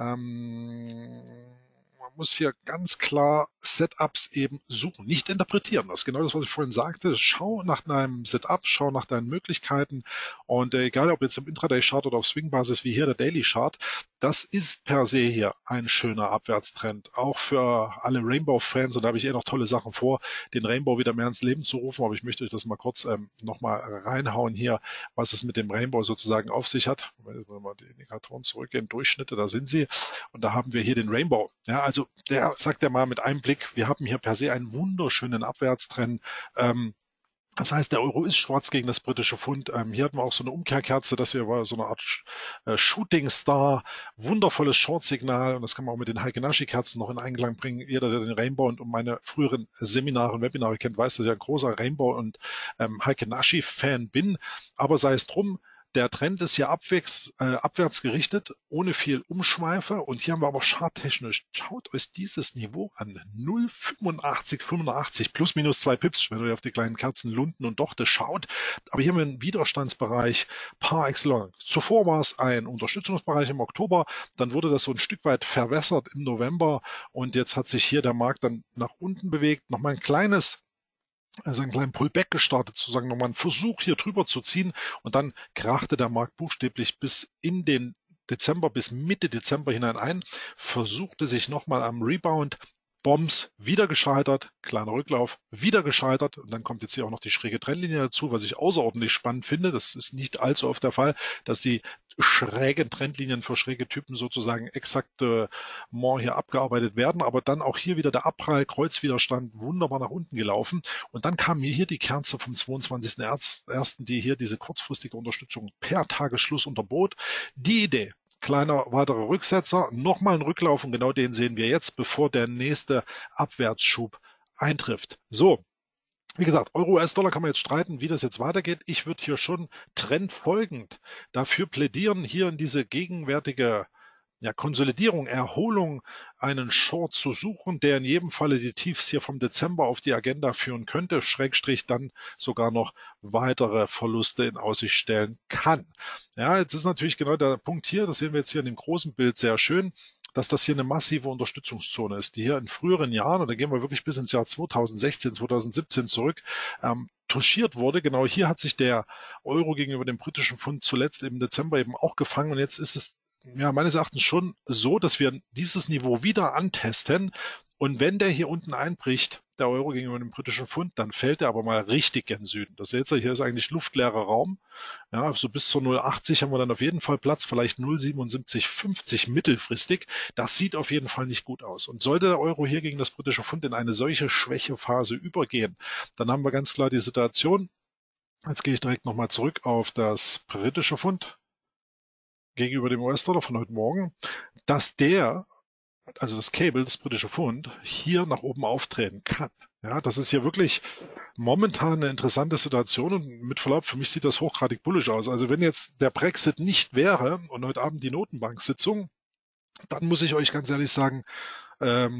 Ähm, man muss hier ganz klar Setups eben suchen, nicht interpretieren. Das ist genau das, was ich vorhin sagte. Schau nach deinem Setup, schau nach deinen Möglichkeiten und äh, egal, ob jetzt im Intraday-Chart oder auf Swing-Basis wie hier der Daily-Chart, das ist per se hier ein schöner Abwärtstrend. Auch für alle Rainbow-Fans, und da habe ich eh noch tolle Sachen vor, den Rainbow wieder mehr ins Leben zu rufen, aber ich möchte euch das mal kurz ähm, nochmal reinhauen hier, was es mit dem Rainbow sozusagen auf sich hat. Wenn wir mal die Indikatoren zurückgehen, Durchschnitte, da sind sie. Und da haben wir hier den Rainbow. Ja, also der sagt ja mal mit einem Blick, wir haben hier per se einen wunderschönen Abwärtstrend. Ähm, Das heißt, der Euro ist schwarz gegen das britische Pfund. Ähm, hier hatten wir auch so eine Umkehrkerze, dass wir so eine Art äh, Shooting Star, wundervolles Short-Signal, und das kann man auch mit den Heike-Nashi-Kerzen noch in Einklang bringen. Jeder, der den Rainbow und um meine früheren Seminare und Webinare kennt, weiß, dass ich ein großer Rainbow und ähm, Heike-Nashi-Fan bin. Aber sei es drum, der Trend ist hier abwärts, äh, abwärts gerichtet, ohne viel Umschweife. Und hier haben wir aber charttechnisch, schaut euch dieses Niveau an. null Komma fünfundachtzig, fünfundachtzig plus minus zwei Pips, wenn ihr auf die kleinen Kerzen Lunden und Dochte schaut. Aber hier haben wir einen Widerstandsbereich par excellence. Zuvor war es ein Unterstützungsbereich im Oktober. Dann wurde das so ein Stück weit verwässert im November. Und jetzt hat sich hier der Markt dann nach unten bewegt. Nochmal ein kleines also einen kleinen Pullback gestartet, sozusagen nochmal einen Versuch hier drüber zu ziehen, und dann krachte der Markt buchstäblich bis in den Dezember, bis Mitte Dezember hinein ein, versuchte sich nochmal am Rebound, Bombs wieder gescheitert, kleiner Rücklauf, wieder gescheitert, und dann kommt jetzt hier auch noch die schräge Trendlinie dazu, was ich außerordentlich spannend finde. Das ist nicht allzu oft der Fall, dass die schrägen Trendlinien für schräge Typen sozusagen exakt äh, hier abgearbeitet werden, aber dann auch hier wieder der Abprall, Kreuzwiderstand, wunderbar nach unten gelaufen, und dann kam mir hier die Kerze vom zweiundzwanzigsten ersten, die hier diese kurzfristige Unterstützung per Tagesschluss unterbot. Die Idee: kleiner weiterer Rücksetzer, nochmal ein Rücklauf, und genau den sehen wir jetzt, bevor der nächste Abwärtsschub eintrifft. So, wie gesagt, Euro-U S-Dollar kann man jetzt streiten, wie das jetzt weitergeht. Ich würde hier schon trendfolgend dafür plädieren, hier in diese gegenwärtige ja, Konsolidierung, Erholung, einen Short zu suchen, der in jedem Falle die Tiefs hier vom Dezember auf die Agenda führen könnte, Schrägstrich dann sogar noch weitere Verluste in Aussicht stellen kann. Ja, jetzt ist natürlich genau der Punkt hier, das sehen wir jetzt hier in dem großen Bild sehr schön, dass das hier eine massive Unterstützungszone ist, die hier in früheren Jahren, und da gehen wir wirklich bis ins Jahr zweitausendsechzehn, zweitausendsiebzehn zurück, ähm, touchiert wurde. Genau hier hat sich der Euro gegenüber dem britischen Pfund zuletzt im Dezember eben auch gefangen, und jetzt ist es ja meines Erachtens schon so, dass wir dieses Niveau wieder antesten, und wenn der hier unten einbricht, der Euro gegenüber dem britischen Pfund, dann fällt er aber mal richtig gen Süden. Das seht ihr, hier ist eigentlich luftleerer Raum. Ja, so bis zur null Komma achtzig haben wir dann auf jeden Fall Platz, vielleicht null Komma siebenundsiebzig fünfzig mittelfristig. Das sieht auf jeden Fall nicht gut aus. Und sollte der Euro hier gegen das britische Pfund in eine solche Schwächephase übergehen, dann haben wir ganz klar die Situation, jetzt gehe ich direkt nochmal zurück auf das britische Pfund gegenüber dem U S-Dollar von heute Morgen, dass der, also das Cable, das britische Pfund, hier nach oben auftreten kann. Ja, das ist hier wirklich momentan eine interessante Situation, und mit Verlaub, für mich sieht das hochgradig bullisch aus. Also wenn jetzt der Brexit nicht wäre und heute Abend die Notenbank-Sitzung, dann muss ich euch ganz ehrlich sagen, ähm,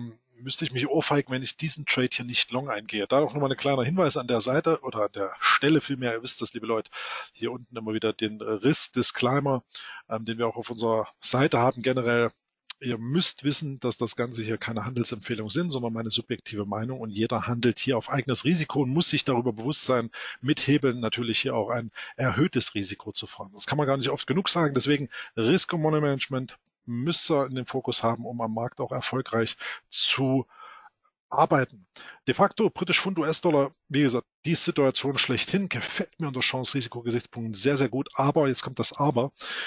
müsste ich mich ohrfeigen, wenn ich diesen Trade hier nicht long eingehe. Da auch nochmal ein kleiner Hinweis an der Seite oder an der Stelle vielmehr, ihr wisst das, liebe Leute, hier unten immer wieder den Risk-Disclaimer, ähm, den wir auch auf unserer Seite haben generell. Ihr müsst wissen, dass das Ganze hier keine Handelsempfehlung sind, sondern meine subjektive Meinung und jeder handelt hier auf eigenes Risiko und muss sich darüber bewusst sein, mit Hebeln natürlich hier auch ein erhöhtes Risiko zu fahren. Das kann man gar nicht oft genug sagen. Deswegen Risk- und Money Management müsst ihr in den Fokus haben, um am Markt auch erfolgreich zu arbeiten. De facto britisch Pfund U S-Dollar, wie gesagt, die Situation schlechthin gefällt mir unter Chance-Risiko-Gesichtspunkten sehr, sehr gut. Aber, jetzt kommt das Aber.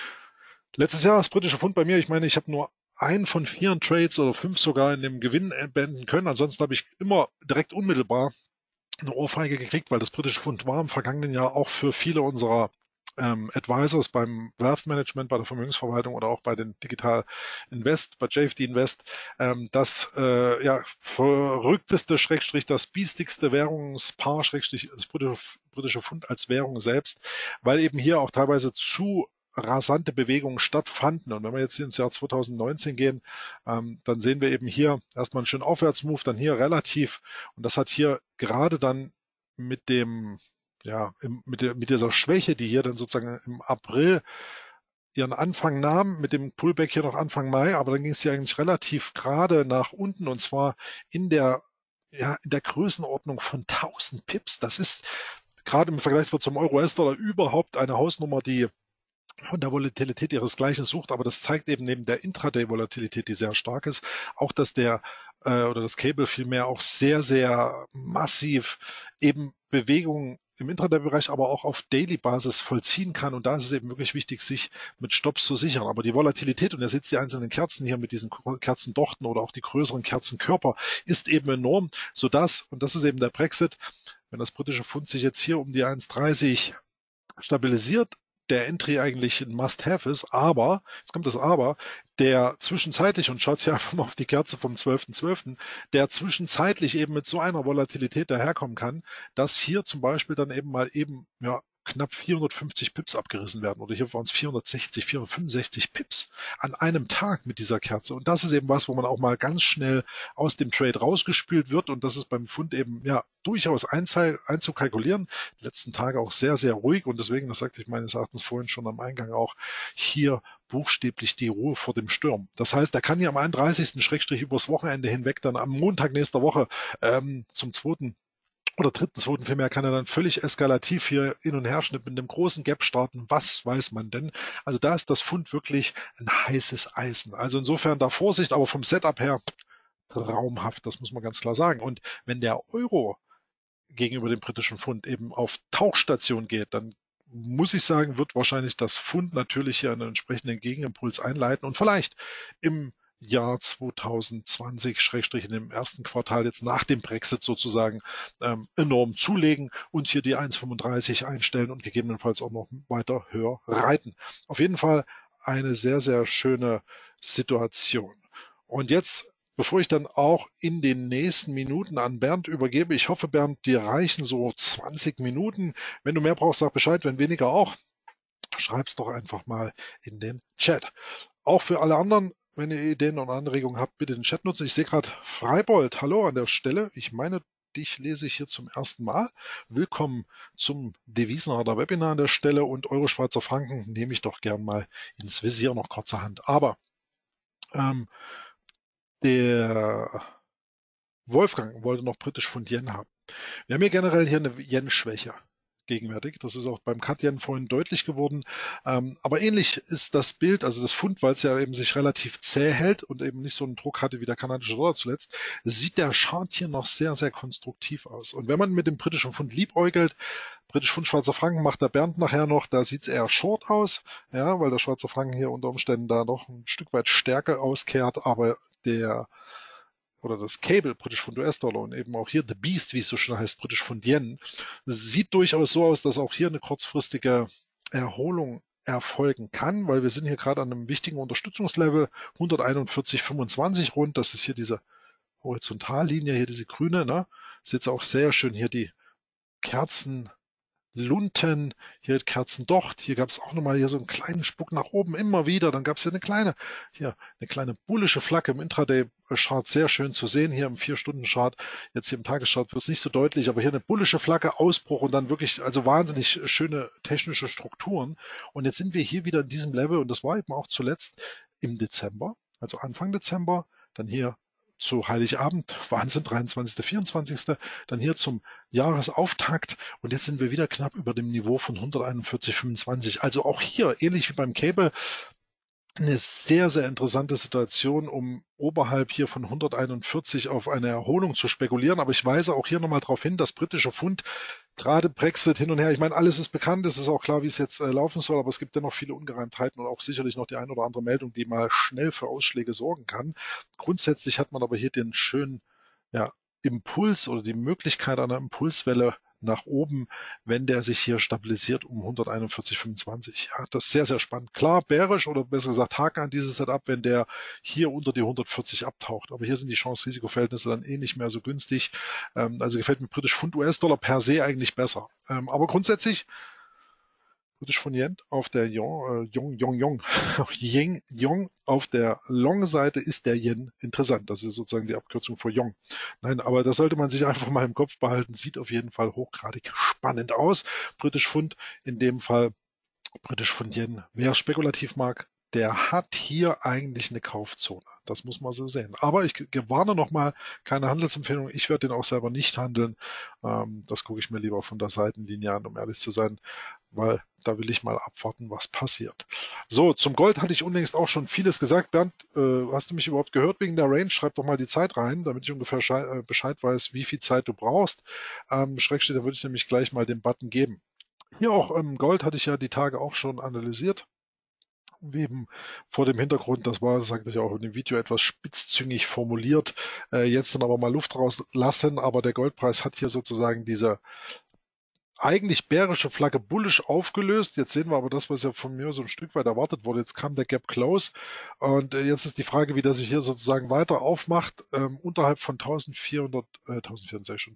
Letztes Jahr das britische Pfund bei mir, ich meine, ich habe nur einen von vier Trades oder fünf sogar in dem Gewinn beenden können. Ansonsten habe ich immer direkt unmittelbar eine Ohrfeige gekriegt, weil das britische Pfund war im vergangenen Jahr auch für viele unserer ähm, Advisors beim Wealth Management, bei der Vermögensverwaltung oder auch bei den Digital Invest, bei J F D Invest, ähm, das äh, ja, verrückteste, Schrägstrich, das biestigste Währungspaar, Schrägstrich, das britische, britische Pfund als Währung selbst, weil eben hier auch teilweise zu rasante Bewegungen stattfanden. Und wenn wir jetzt hier ins Jahr zweitausendneunzehn gehen, ähm, dann sehen wir eben hier erstmal einen schönen Aufwärtsmove, dann hier relativ, und das hat hier gerade dann mit dem, ja, im, mit, der, mit dieser Schwäche, die hier dann sozusagen im April ihren Anfang nahm, mit dem Pullback hier noch Anfang Mai, aber dann ging es hier eigentlich relativ gerade nach unten und zwar in der, ja, in der Größenordnung von tausend Pips. Das ist gerade im Vergleich zum Euro-U S-Dollar überhaupt eine Hausnummer, die von der Volatilität ihresgleichen sucht, aber das zeigt eben neben der Intraday-Volatilität, die sehr stark ist, auch, dass der äh, oder das Cable vielmehr auch sehr, sehr massiv eben Bewegungen im Intraday-Bereich, aber auch auf Daily-Basis vollziehen kann. Und da ist es eben wirklich wichtig, sich mit Stops zu sichern. Aber die Volatilität, und ihr seht die einzelnen Kerzen hier mit diesen Kerzendochten oder auch die größeren Kerzenkörper, ist eben enorm, sodass, und das ist eben der Brexit, wenn das britische Pfund sich jetzt hier um die eins Komma dreißig stabilisiert, der Entry eigentlich ein Must-Have ist, aber, jetzt kommt das Aber, der zwischenzeitlich, und schaut sich einfach mal auf die Kerze vom zwölften zwölften, der zwischenzeitlich eben mit so einer Volatilität daherkommen kann, dass hier zum Beispiel dann eben mal eben, ja, knapp vierhundertfünfzig Pips abgerissen werden oder hier waren es vierhundertsechzig, vierhundertfünfundsechzig Pips an einem Tag mit dieser Kerze. Und das ist eben was, wo man auch mal ganz schnell aus dem Trade rausgespült wird und das ist beim Pfund eben ja durchaus einzukalkulieren. Die letzten Tage auch sehr, sehr ruhig und deswegen, das sagte ich meines Erachtens vorhin schon am Eingang auch, hier buchstäblich die Ruhe vor dem Sturm. Das heißt, er kann hier am einunddreißigsten Schrägstrich übers Wochenende hinweg dann am Montag nächster Woche ähm, zum zweiten oder dritten, zweiten vielmehr kann er dann völlig eskalativ hier hin und her schnippen, mit einem großen Gap starten. Was weiß man denn? Also da ist das Pfund wirklich ein heißes Eisen. Also insofern da Vorsicht, aber vom Setup her traumhaft, das muss man ganz klar sagen. Und wenn der Euro gegenüber dem britischen Pfund eben auf Tauchstation geht, dann muss ich sagen, wird wahrscheinlich das Pfund natürlich hier einen entsprechenden Gegenimpuls einleiten und vielleicht im Jahr zweitausendzwanzig, Schrägstrich in dem ersten Quartal jetzt nach dem Brexit sozusagen ähm, enorm zulegen und hier die eins Komma fünfunddreißig einstellen und gegebenenfalls auch noch weiter höher reiten. Auf jeden Fall eine sehr, sehr schöne Situation. Und jetzt, bevor ich dann auch in den nächsten Minuten an Bernd übergebe, ich hoffe, Bernd, dir reichen so zwanzig Minuten. Wenn du mehr brauchst, sag Bescheid, wenn weniger auch. Schreib's doch einfach mal in den Chat. Auch für alle anderen, wenn ihr Ideen und Anregungen habt, bitte den Chat nutzen. Ich sehe gerade Freibold, hallo an der Stelle. Ich meine, dich lese ich hier zum ersten Mal. Willkommen zum Devisenradar Webinar an der Stelle und Euro Schweizer Franken nehme ich doch gern mal ins Visier noch kurzerhand. Aber ähm, der Wolfgang wollte noch britisch Pfund Yen haben. Wir haben hier generell hier eine Yen-Schwäche gegenwärtig. Das ist auch beim Cut-Yen vorhin deutlich geworden. Ähm, aber ähnlich ist das Bild, also das Pfund, weil es ja eben sich relativ zäh hält und eben nicht so einen Druck hatte wie der kanadische Dollar zuletzt, sieht der Chart hier noch sehr, sehr konstruktiv aus. Und wenn man mit dem britischen Pfund liebäugelt, britisch Pfund Schweizer Franken macht der Bernd nachher noch, da sieht es eher short aus, ja, weil der Schweizer Franken hier unter Umständen da noch ein Stück weit stärker auskehrt, aber der oder das Cable, britisch Pfund U S-Dollar und eben auch hier The Beast, wie es so schön heißt, britisch Pfund Yen, sieht durchaus so aus, dass auch hier eine kurzfristige Erholung erfolgen kann, weil wir sind hier gerade an einem wichtigen Unterstützungslevel hunderteinundvierzig Komma fünfundzwanzig rund. Das ist hier diese Horizontallinie, hier diese grüne. Ne? Ist jetzt auch sehr schön hier die Kerzen Lunten, hier Kerzendocht, hier gab es auch nochmal hier so einen kleinen Spuck nach oben, immer wieder. Dann gab es hier eine kleine, hier eine kleine bullische Flagge im Intraday-Chart, sehr schön zu sehen, hier im vier-Stunden-Chart. Jetzt hier im Tageschart wird es nicht so deutlich, aber hier eine bullische Flagge, Ausbruch und dann wirklich, also wahnsinnig schöne technische Strukturen. Und jetzt sind wir hier wieder in diesem Level und das war eben auch zuletzt im Dezember, also Anfang Dezember, dann hier zu Heiligabend, Wahnsinn, dreiundzwanzigster, vierundzwanzigster, dann hier zum Jahresauftakt und jetzt sind wir wieder knapp über dem Niveau von hunderteinundvierzig Komma fünfundzwanzig. Also auch hier, ähnlich wie beim Cable, eine sehr, sehr interessante Situation, um oberhalb hier von hunderteinundvierzig auf eine Erholung zu spekulieren. Aber ich weise auch hier nochmal darauf hin, das britische Pfund, gerade Brexit hin und her, ich meine, alles ist bekannt, es ist auch klar, wie es jetzt äh, laufen soll, aber es gibt dennoch viele Ungereimtheiten und auch sicherlich noch die ein oder andere Meldung, die mal schnell für Ausschläge sorgen kann. Grundsätzlich hat man aber hier den schönen, ja, Impuls oder die Möglichkeit einer Impulswelle nach oben, wenn der sich hier stabilisiert um hunderteinundvierzig Komma fünfundzwanzig. Ja, das ist sehr, sehr spannend. Klar, bärisch oder besser gesagt Haken an dieses Setup, wenn der hier unter die hundertvierzig abtaucht. Aber hier sind die Chance-Risiko-Verhältnisse dann eh nicht mehr so günstig. Ähm, also gefällt mir britisch Pfund U S-Dollar per se eigentlich besser. Ähm, aber grundsätzlich britisch Pfund Yen auf der Yong, äh, Yong, Yong, Yong, Ying, Yong auf der Long-Seite ist der Yen interessant. Das ist sozusagen die Abkürzung für Yong. Nein, aber das sollte man sich einfach mal im Kopf behalten. Sieht auf jeden Fall hochgradig spannend aus. Britisch Pfund, in dem Fall britisch Pfund Yen. Wer spekulativ mag, der hat hier eigentlich eine Kaufzone. Das muss man so sehen. Aber ich warne nochmal, keine Handelsempfehlung. Ich werde den auch selber nicht handeln. Ähm, das gucke ich mir lieber von der Seitenlinie an, um ehrlich zu sein, weil da will ich mal abwarten, was passiert. So, zum Gold hatte ich unlängst auch schon vieles gesagt. Bernd, äh, hast du mich überhaupt gehört wegen der Range? Schreib doch mal die Zeit rein, damit ich ungefähr äh, Bescheid weiß, wie viel Zeit du brauchst. Ähm, Schrägstrich, da würde ich nämlich gleich mal den Button geben. Hier auch ähm, Gold hatte ich ja die Tage auch schon analysiert. Eben vor dem Hintergrund, das war, sagte ich auch in dem Video, etwas spitzzüngig formuliert. Äh, jetzt dann aber mal Luft rauslassen, aber der Goldpreis hat hier sozusagen diese eigentlich bärische Flagge bullisch aufgelöst. Jetzt sehen wir aber das, was ja von mir so ein Stück weit erwartet wurde. Jetzt kam der Gap Close und äh, jetzt ist die Frage, wie der sich hier sozusagen weiter aufmacht. Ähm, unterhalb von eintausendvierhundert, äh, eintausendvierhundert sag ich schon,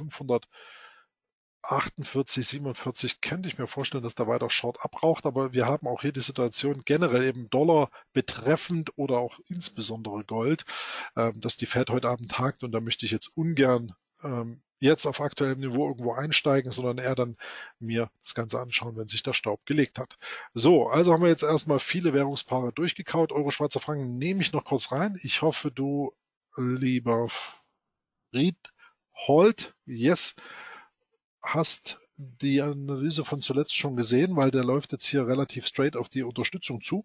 eintausendfünfhundertachtundvierzig, siebenundvierzig könnte ich mir vorstellen, dass da weiter Short abraucht, aber wir haben auch hier die Situation generell eben Dollar betreffend oder auch insbesondere Gold, ähm, dass die Fed heute Abend tagt und da möchte ich jetzt ungern ähm, jetzt auf aktuellem Niveau irgendwo einsteigen, sondern eher dann mir das Ganze anschauen, wenn sich der Staub gelegt hat. So, also haben wir jetzt erstmal viele Währungspaare durchgekaut. Euro, Schweizer Franken nehme ich noch kurz rein. Ich hoffe, du, lieber Fried, Holt, yes, hast die Analyse von zuletzt schon gesehen, weil der läuft jetzt hier relativ straight auf die Unterstützung zu.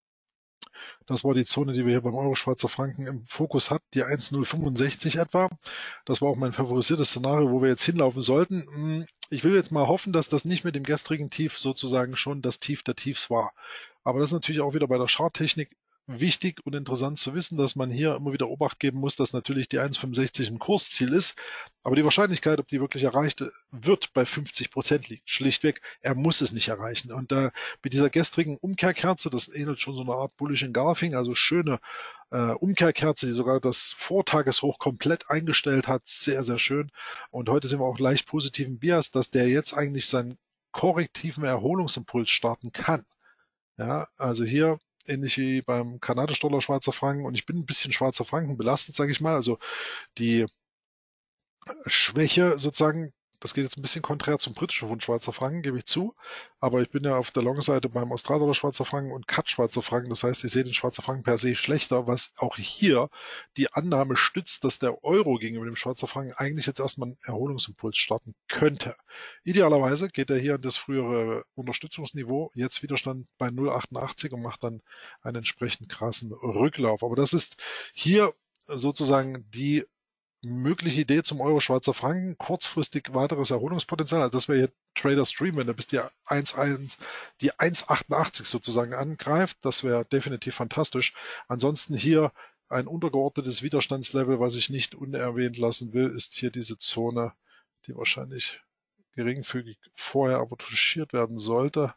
Das war die Zone, die wir hier beim Euro-Schweizer Franken im Fokus hatten, die eins Komma null fünfundsechzig etwa. Das war auch mein favorisiertes Szenario, wo wir jetzt hinlaufen sollten. Hm, ich will jetzt mal hoffen, dass das nicht mit dem gestrigen Tief sozusagen schon das Tief der Tiefs war. Aber das ist natürlich auch wieder bei der Charttechnik wichtig und interessant zu wissen, dass man hier immer wieder Obacht geben muss, dass natürlich die eins Komma fünfundsechzig ein Kursziel ist. Aber die Wahrscheinlichkeit, ob die wirklich erreicht wird, bei fünfzig Prozent liegt. Schlichtweg, er muss es nicht erreichen. Und äh, mit dieser gestrigen Umkehrkerze, das ähnelt schon so eine Art Bullish Engulfing, also schöne äh, Umkehrkerze, die sogar das Vortageshoch komplett eingestellt hat. Sehr, sehr schön. Und heute sind wir auch leicht positiven Bias, dass der jetzt eigentlich seinen korrektiven Erholungsimpuls starten kann. Ja, also hier ähnlich wie beim kanadisch-Dollar Schweizer Franken und ich bin ein bisschen Schweizer Franken belastet, sage ich mal. Also die Schwäche sozusagen, das geht jetzt ein bisschen konträr zum britischen Pfund Schweizer Franken, gebe ich zu. Aber ich bin ja auf der Long-Seite beim Australdollar Schweizer Franken und Cut Schweizer Franken. Das heißt, ich sehe den Schweizer Franken per se schlechter, was auch hier die Annahme stützt, dass der Euro gegenüber dem Schweizer Franken eigentlich jetzt erstmal einen Erholungsimpuls starten könnte. Idealerweise geht er hier an das frühere Unterstützungsniveau, jetzt Widerstand bei null Komma achtundachtzig und macht dann einen entsprechend krassen Rücklauf. Aber das ist hier sozusagen die mögliche Idee zum Euro Schweizer Franken, kurzfristig weiteres Erholungspotenzial. Also das wäre hier Trader Stream, wenn er bis die eins Komma eins, die eins Komma achtundachtzig sozusagen angreift. Das wäre definitiv fantastisch. Ansonsten hier ein untergeordnetes Widerstandslevel, was ich nicht unerwähnt lassen will, ist hier diese Zone, die wahrscheinlich geringfügig vorher aber touchiert werden sollte.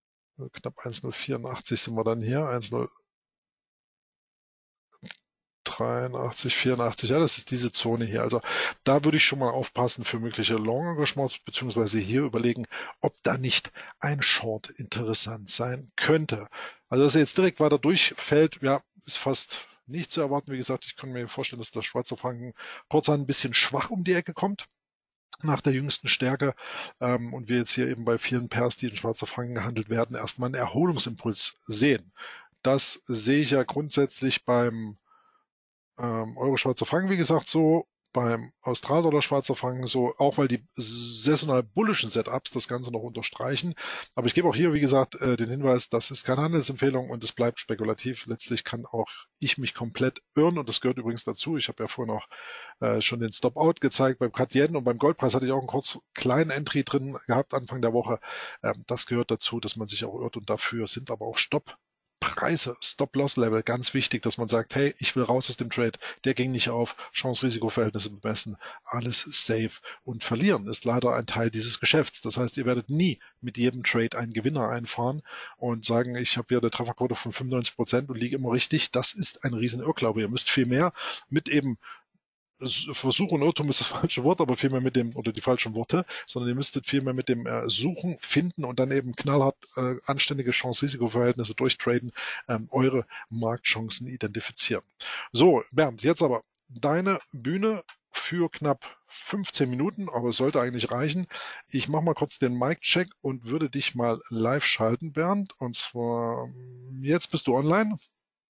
Knapp eins Komma null vierundachtzig sind wir dann hier, eins Komma null dreiundachtzig, vierundachtzig, ja, das ist diese Zone hier. Also da würde ich schon mal aufpassen für mögliche Long-Engagements, beziehungsweise hier überlegen, ob da nicht ein Short interessant sein könnte. Also dass er jetzt direkt weiter durchfällt, ja, ist fast nicht zu erwarten. Wie gesagt, ich kann mir vorstellen, dass der Schweizer Franken kurz ein bisschen schwach um die Ecke kommt nach der jüngsten Stärke ähm, und wir jetzt hier eben bei vielen Pairs, die in Schweizer Franken gehandelt werden, erstmal einen Erholungsimpuls sehen. Das sehe ich ja grundsätzlich beim ähm, Euro-Schweizer Franken, wie gesagt, so, beim Australdollar Schweizer Franken so, auch weil die saisonal bullischen Setups das Ganze noch unterstreichen. Aber ich gebe auch hier, wie gesagt, äh, den Hinweis, das ist keine Handelsempfehlung und es bleibt spekulativ. Letztlich kann auch ich mich komplett irren und das gehört übrigens dazu. Ich habe ja vorhin auch äh, schon den Stop-Out gezeigt. Beim Katjen und beim Goldpreis hatte ich auch einen kurz kleinen Entry drin gehabt Anfang der Woche. Ähm, das gehört dazu, dass man sich auch irrt und dafür sind aber auch Stopp Preise, Stop-Loss-Level, ganz wichtig, dass man sagt, hey, ich will raus aus dem Trade, der ging nicht auf, Chance-Risiko-Verhältnisse bemessen, alles safe. Und verlieren ist leider ein Teil dieses Geschäfts. Das heißt, ihr werdet nie mit jedem Trade einen Gewinner einfahren und sagen, ich habe hier eine Trefferquote von fünfundneunzig Prozent und liege immer richtig. Das ist ein riesen Irrglaube. Ihr müsst viel mehr mit eben Versuch und Irrtum ist das falsche Wort, aber vielmehr mit dem, oder die falschen Worte, sondern ihr müsstet vielmehr mit dem äh, Suchen, Finden und dann eben knallhart äh, anständige Chance-Risiko-Verhältnisse durchtraden, ähm, eure Marktchancen identifizieren. So, Bernd, jetzt aber deine Bühne für knapp fünfzehn Minuten, aber es sollte eigentlich reichen. Ich mache mal kurz den Mic-Check und würde dich mal live schalten, Bernd. Und zwar, jetzt bist du online.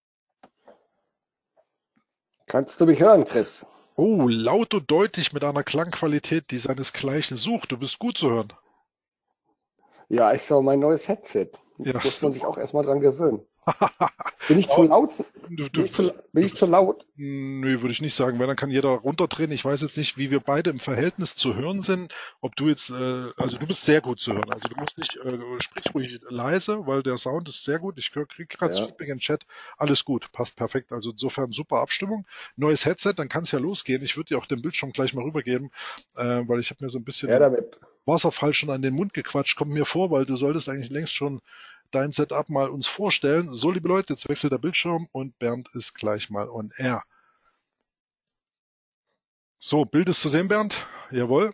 Kannst du mich hören, Chris? Oh, laut und deutlich mit einer Klangqualität, die seinesgleichen sucht. Du bist gut zu hören. Ja, ist doch mein neues Headset. Da Ja, muss man sich super. auch erstmal dran gewöhnen. Bin ich zu laut? Du, Bin du, ich zu, bin ich zu laut? Nö, würde ich nicht sagen. Wenn, dann kann jeder runterdrehen. Ich weiß jetzt nicht, wie wir beide im Verhältnis zu hören sind. Ob du jetzt, äh, also du bist sehr gut zu hören. Also du musst nicht, äh, sprich ruhig leise, weil der Sound ist sehr gut. Ich kriege gerade Ja. Feedback im Chat. Alles gut, passt perfekt. Also insofern super Abstimmung. Neues Headset, dann kann es ja losgehen. Ich würde dir auch den Bildschirm gleich mal rübergeben, äh, weil ich habe mir so ein bisschen Ja, den damit. Wasserfall schon an den Mund gequatscht. Kommt mir vor, weil du solltest eigentlich längst schon dein Setup mal uns vorstellen. So, liebe Leute, jetzt wechselt der Bildschirm und Bernd ist gleich mal on air. So, Bild ist zu sehen, Bernd. Jawohl.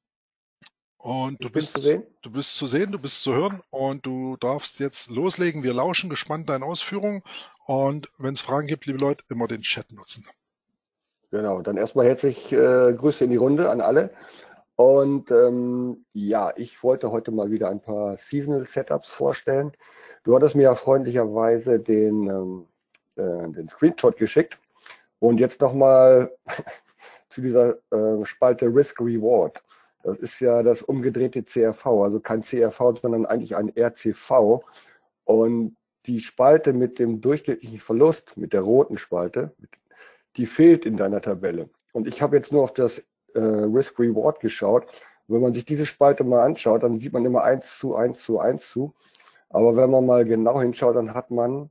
Und du Ich bin bist zu sehen. du bist zu sehen, du bist zu hören und du darfst jetzt loslegen. Wir lauschen gespannt deine Ausführungen. Und wenn es Fragen gibt, liebe Leute, immer den Chat nutzen. Genau, dann erstmal herzlich äh, Grüße in die Runde an alle. Und ähm, ja, ich wollte heute mal wieder ein paar Seasonal Setups vorstellen. Du hattest mir ja freundlicherweise den, ähm, äh, den Screenshot geschickt. Und jetzt nochmal zu dieser äh, Spalte Risk Reward. Das ist ja das umgedrehte C R V, also kein C R V, sondern eigentlich ein R C V. Und die Spalte mit dem durchschnittlichen Verlust, mit der roten Spalte, die fehlt in deiner Tabelle. Und ich habe jetzt nur auf das äh, Risk Reward geschaut. Wenn man sich diese Spalte mal anschaut, dann sieht man immer eins zu eins zu eins zu. Aber wenn man mal genau hinschaut, dann hat man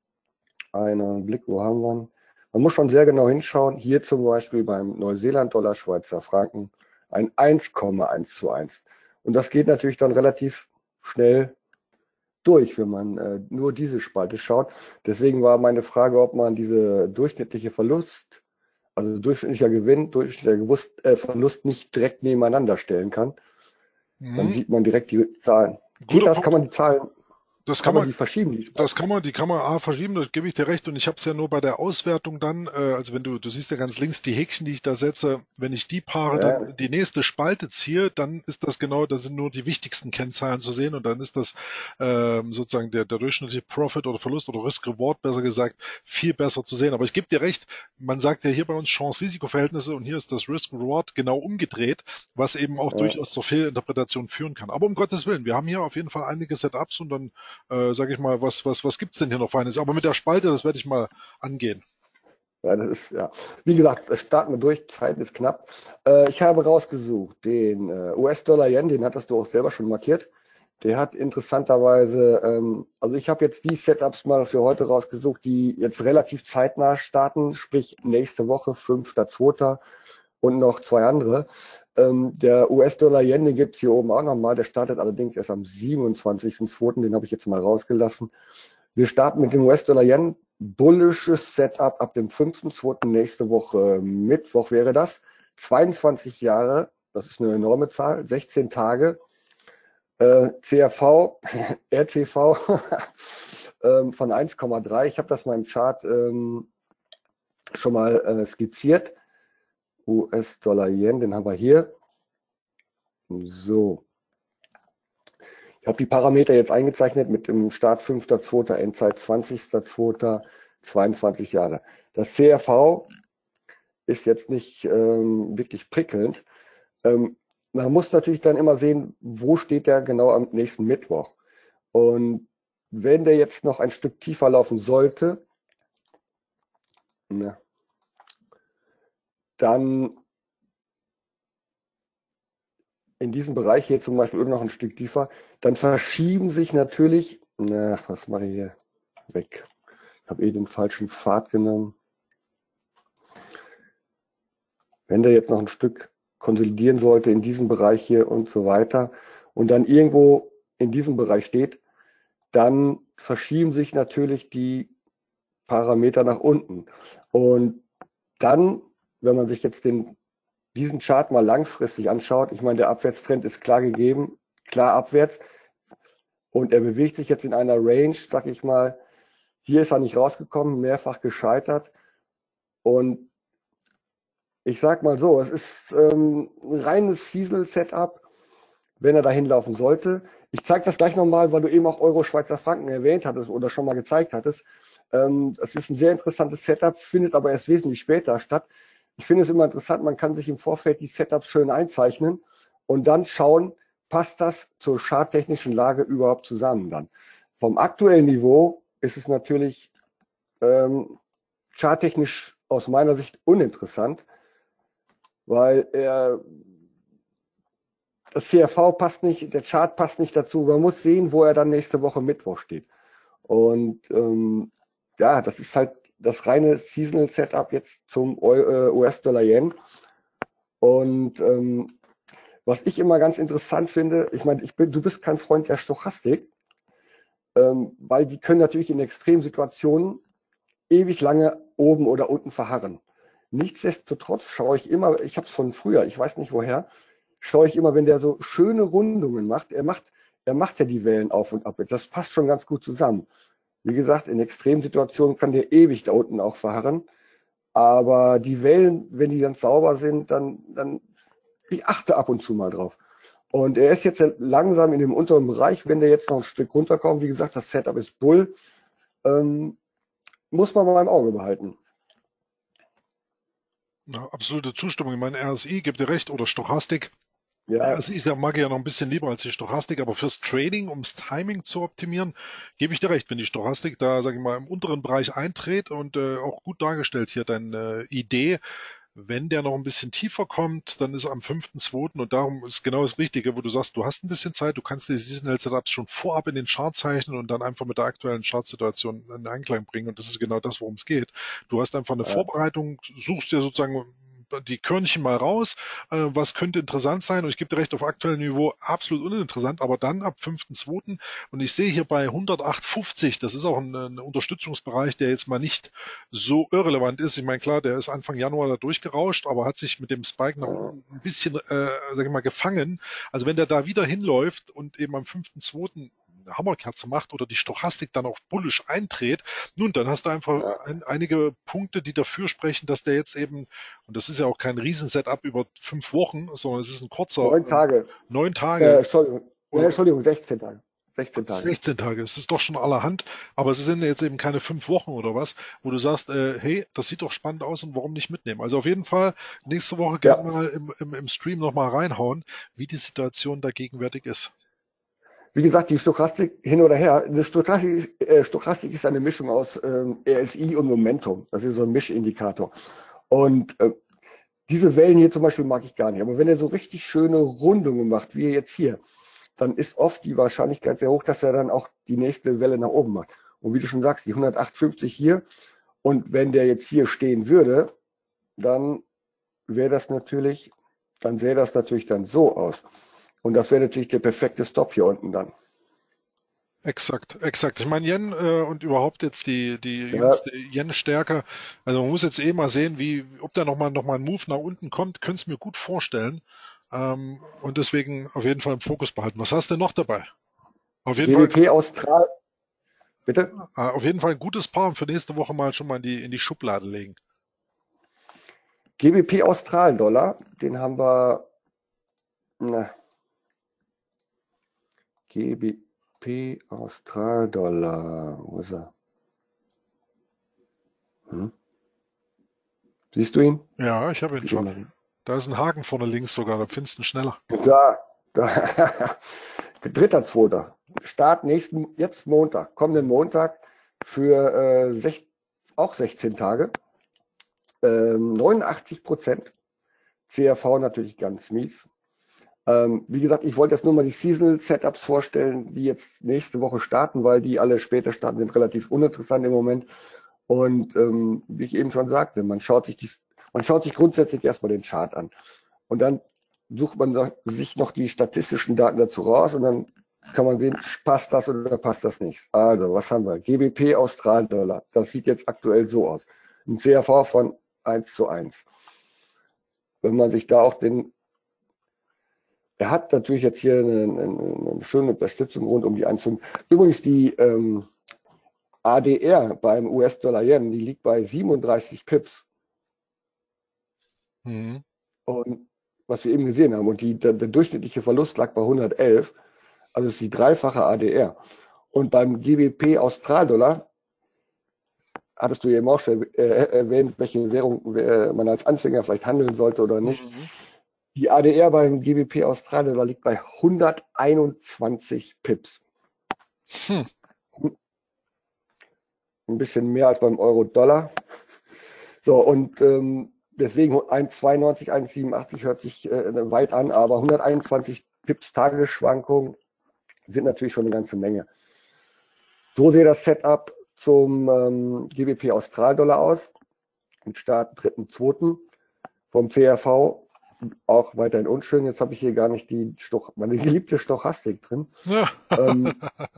einen Blick, wo haben wir ihn? Man muss schon sehr genau hinschauen. Hier zum Beispiel beim Neuseeland-Dollar, Schweizer Franken ein eins Komma eins zu eins. Und das geht natürlich dann relativ schnell durch, wenn man äh, nur diese Spalte schaut. Deswegen war meine Frage, ob man diese durchschnittliche Verlust, also durchschnittlicher Gewinn, durchschnittlicher Gewusst, äh, Verlust nicht direkt nebeneinander stellen kann. Mhm. Dann sieht man direkt die Zahlen. Guter Geht das? Punkt. Kann man die Zahlen, Das kann kann man man, die verschieben? Die das kann man, die kann man A verschieben, da gebe ich dir recht. Und ich habe es ja nur bei der Auswertung dann, äh, also wenn du, du siehst ja ganz links die Häkchen, die ich da setze, wenn ich die Paare Ja. dann in die nächste Spalte ziehe, dann ist das genau, da sind nur die wichtigsten Kennzahlen zu sehen und dann ist das ähm, sozusagen der, der durchschnittliche Profit oder Verlust oder Risk-Reward, besser gesagt, viel besser zu sehen. Aber ich gebe dir recht, man sagt ja hier bei uns Chance-Risiko-Verhältnisse und hier ist das Risk-Reward genau umgedreht, was eben auch Ja. durchaus zur Fehlinterpretation führen kann. Aber um Gottes Willen, wir haben hier auf jeden Fall einige Setups und dann äh, sage ich mal, was, was, was gibt's denn hier noch Feines? Aber mit der Spalte, das werde ich mal angehen. Ja, das ist, ja. Wie gesagt, starten wir durch, Zeit ist knapp. Äh, ich habe rausgesucht den äh, U S-Dollar-Yen, den hattest du auch selber schon markiert. Der hat interessanterweise, ähm, also ich habe jetzt die Setups mal für heute rausgesucht, die jetzt relativ zeitnah starten, sprich nächste Woche, fünfter zweiter und noch zwei andere. Ähm, der U S-Dollar-Yen, den gibt es hier oben auch nochmal, der startet allerdings erst am siebenundzwanzigsten zweiten, den habe ich jetzt mal rausgelassen. Wir starten mit dem U S-Dollar-Yen bullisches Setup ab dem fünften zweiten nächste Woche Mittwoch wäre das. zweiundzwanzig Jahre, das ist eine enorme Zahl, sechzehn Tage. Äh, C R V, R C V ähm, von eins Komma drei. Ich habe das mal im Chart ähm, schon mal äh, skizziert. U S-Dollar-Yen, den haben wir hier. So. Ich habe die Parameter jetzt eingezeichnet mit dem Start fünfter zweiter Endzeit zwanzigster zweiter zweiundzwanzig Jahre. Das C R V ist jetzt nicht ähm, wirklich prickelnd. Ähm, man muss natürlich dann immer sehen, wo steht der genau am nächsten Mittwoch. Und wenn der jetzt noch ein Stück tiefer laufen sollte, na, dann in diesem Bereich hier zum Beispiel noch ein Stück tiefer, dann verschieben sich natürlich, na, was mache ich hier? Weg. Ich habe eh den falschen Pfad genommen. Wenn der jetzt noch ein Stück konsolidieren sollte in diesem Bereich hier und so weiter und dann irgendwo in diesem Bereich steht, dann verschieben sich natürlich die Parameter nach unten. Und dann, wenn man sich jetzt den, diesen Chart mal langfristig anschaut, ich meine, der Abwärtstrend ist klar gegeben, klar abwärts und er bewegt sich jetzt in einer Range, sag ich mal, hier ist er nicht rausgekommen, mehrfach gescheitert und ich sag mal so, es ist ähm, ein reines Seasonal-Setup, wenn er dahin laufen sollte. Ich zeige das gleich nochmal, weil du eben auch Euro-Schweizer Franken erwähnt hattest oder schon mal gezeigt hattest. Ähm, es ist ein sehr interessantes Setup, findet aber erst wesentlich später statt. Ich finde es immer interessant, man kann sich im Vorfeld die Setups schön einzeichnen und dann schauen, passt das zur charttechnischen Lage überhaupt zusammen dann. Vom aktuellen Niveau ist es natürlich ähm, charttechnisch aus meiner Sicht uninteressant, weil er, das C R V passt nicht, der Chart passt nicht dazu. Man muss sehen, wo er dann nächste Woche Mittwoch steht. Und ähm, ja, das ist halt das reine Seasonal Setup jetzt zum U S-Dollar-Yen. Und ähm, was ich immer ganz interessant finde, ich meine, ich bin, du bist kein Freund der Stochastik, ähm, weil die können natürlich in Extremsituationen ewig lange oben oder unten verharren. Nichtsdestotrotz schaue ich immer, ich habe es von früher, ich weiß nicht woher, schaue ich immer, wenn der so schöne Rundungen macht, er macht, er macht ja die Wellen auf und ab. Das passt schon ganz gut zusammen. Wie gesagt, in Extremsituationen kann der ewig da unten auch verharren. Aber die Wellen, wenn die ganz sauber sind, dann, dann ich achte ab und zu mal drauf. Und er ist jetzt langsam in dem unteren Bereich, wenn der jetzt noch ein Stück runterkommt, wie gesagt, das Setup ist Bull, ähm, muss man mal im Auge behalten. Ja, absolute Zustimmung. Ich meine, R S I, gibt dir recht, oder Stochastik. Ja. R S I ist ja, mag ich ja noch ein bisschen lieber als die Stochastik, aber fürs Trading, ums Timing zu optimieren, gebe ich dir recht, wenn die Stochastik da, sage ich mal, im unteren Bereich eintritt und äh, auch gut dargestellt hier deine äh, Idee. Wenn der noch ein bisschen tiefer kommt, dann ist er am fünften zweiten und darum ist genau das Richtige, wo du sagst, du hast ein bisschen Zeit, du kannst die Seasonal Setups schon vorab in den Chart zeichnen und dann einfach mit der aktuellen Chartsituation in Einklang bringen und das ist genau das, worum es geht. Du hast einfach eine Ja. Vorbereitung, suchst dir sozusagen die Körnchen mal raus, äh, was könnte interessant sein und ich gebe dir recht, auf aktuellem Niveau absolut uninteressant, aber dann ab fünften zweiten und ich sehe hier bei hundertacht fünfzig, das ist auch ein, ein Unterstützungsbereich, der jetzt mal nicht so irrelevant ist. Ich meine, klar, der ist Anfang Januar da durchgerauscht, aber hat sich mit dem Spike nach unten ein bisschen, äh, sag ich mal, gefangen. Also wenn der da wieder hinläuft und eben am fünften zweiten eine Hammerkerze macht oder die Stochastik dann auch bullisch eintritt, nun, dann hast du einfach Ja. ein, einige Punkte, die dafür sprechen, dass der jetzt eben, und das ist ja auch kein Riesensetup über fünf Wochen, sondern es ist ein kurzer, Neun Tage. äh, neun Äh, Tage, Entschuldigung. Ja, Entschuldigung, sechzehn Tage. sechzehn Tage. sechzehn Tage, es ist doch schon allerhand, aber es sind jetzt eben keine fünf Wochen oder was, wo du sagst, äh, hey, das sieht doch spannend aus und warum nicht mitnehmen? Also auf jeden Fall nächste Woche Ja. gerne mal im, im, im Stream nochmal reinhauen, wie die Situation da gegenwärtig ist. Wie gesagt, die Stochastik hin oder her, die Stochastik, äh, Stochastik ist eine Mischung aus ähm, R S I und Momentum. Das ist so ein Mischindikator. Und äh, diese Wellen hier zum Beispiel mag ich gar nicht. Aber wenn er so richtig schöne Rundungen macht, wie jetzt hier, dann ist oft die Wahrscheinlichkeit sehr hoch, dass er dann auch die nächste Welle nach oben macht. Und wie du schon sagst, die hundertacht fünfzig hier. Und wenn der jetzt hier stehen würde, dann wäre das natürlich, dann sähe das natürlich dann so aus. Und das wäre natürlich der perfekte Stop hier unten dann. Exakt, exakt. Ich meine, Yen äh, und überhaupt jetzt die, die Ja, jüngste Yen-Stärke, also man muss jetzt eh mal sehen, wie, ob da nochmal noch mal ein Move nach unten kommt, könnte es mir gut vorstellen. Ähm, und deswegen auf jeden Fall im Fokus behalten. Was hast du denn noch dabei? Auf jeden Fall, G B P Austral, bitte? äh, auf jeden Fall ein gutes Paar und für nächste Woche mal schon mal in die, in die Schublade legen. G B P Australdollar, den haben wir, na, G B P Australdollar, wo ist er? Hm? Siehst du ihn? Ja, ich habe ihn Gib schon. ihn mal. Da ist ein Haken vorne links sogar, da findest du ihn schneller. Da, da. Dritter, zweiter. Start nächsten, jetzt Montag, kommenden Montag für äh, sech, auch sechzehn Tage. Ähm, neunundachtzig Prozent. C R V natürlich ganz mies. Ähm, wie gesagt, ich wollte jetzt nur mal die Seasonal Setups vorstellen, die jetzt nächste Woche starten, weil die alle später starten, sind relativ uninteressant im Moment. Und ähm, wie ich eben schon sagte, man schaut sich die, man schaut sich grundsätzlich erstmal den Chart an. Und dann sucht man sich noch die statistischen Daten dazu raus und dann kann man sehen, passt das oder passt das nicht. Also, was haben wir? G B P Australdollar. Das sieht jetzt aktuell so aus. Ein C R V von eins zu eins. Wenn man sich da auch den, er hat natürlich jetzt hier eine, eine, eine schöne Unterstützung rund um die eins Komma fünf. Übrigens die ähm, A D R beim U S-Dollar-Yen, die liegt bei siebenunddreißig Pips. Mhm. Und was wir eben gesehen haben, und die, der, der durchschnittliche Verlust lag bei hundertelf, also ist die dreifache A D R. Und beim G B P Australdollar hattest du eben auch schon äh, erwähnt, welche Währung äh, man als Anfänger vielleicht handeln sollte oder nicht. Mhm. Die A D R beim G B P Australdollar liegt bei hunderteinundzwanzig Pips. Hm. Ein bisschen mehr als beim Euro-Dollar. So, und ähm, deswegen eins Komma zweiundneunzig, eins Komma siebenundachtzig hört sich äh, weit an, aber hunderteinundzwanzig Pips Tagesschwankung sind natürlich schon eine ganze Menge. So sehe das Setup zum ähm, G B P Australdollar aus. Mit Start dritten zweiten vom C R V auch weiterhin unschön. Jetzt habe ich hier gar nicht die Stoch meine geliebte Stochastik drin. Ja. ähm,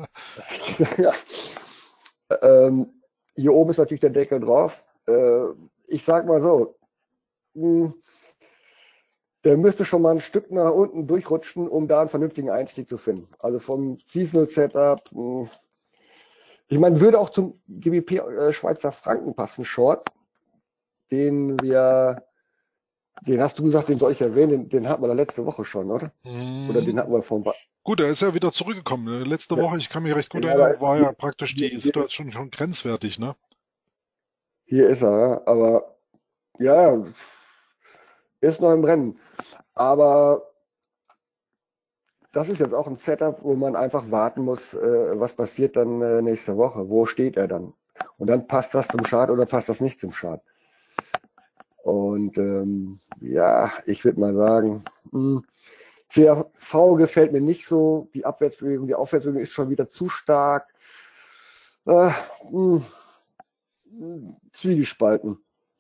ähm, hier oben ist natürlich der Deckel drauf. Äh, ich sage mal so, mh, der müsste schon mal ein Stück nach unten durchrutschen, um da einen vernünftigen Einstieg zu finden. Also vom Seasonal Setup, mh, ich meine, würde auch zum G B P äh, Schweizer Franken passen, Short, den wir, den hast du gesagt, den soll ich erwähnen, den, den hatten wir da letzte Woche schon, oder? Oder den hatten Mhm. wir vor ein paar. Gut, er ist ja wieder zurückgekommen. Letzte Ja, Woche, ich kann mich recht gut ja, aber erinnern, war ja hier, praktisch hier, die hier, Situation schon grenzwertig, ne? hier ist er, ja. Aber ja, ist noch im Rennen. Aber das ist jetzt auch ein Setup, wo man einfach warten muss, äh, was passiert dann äh, nächste Woche. Wo steht er dann? Und dann passt das zum Chart oder passt das nicht zum Chart. Und ähm, ja, ich würde mal sagen, mh, C R V gefällt mir nicht so. Die Abwärtsbewegung, die Aufwärtsbewegung ist schon wieder zu stark. Äh, mh, Zwiegespalten.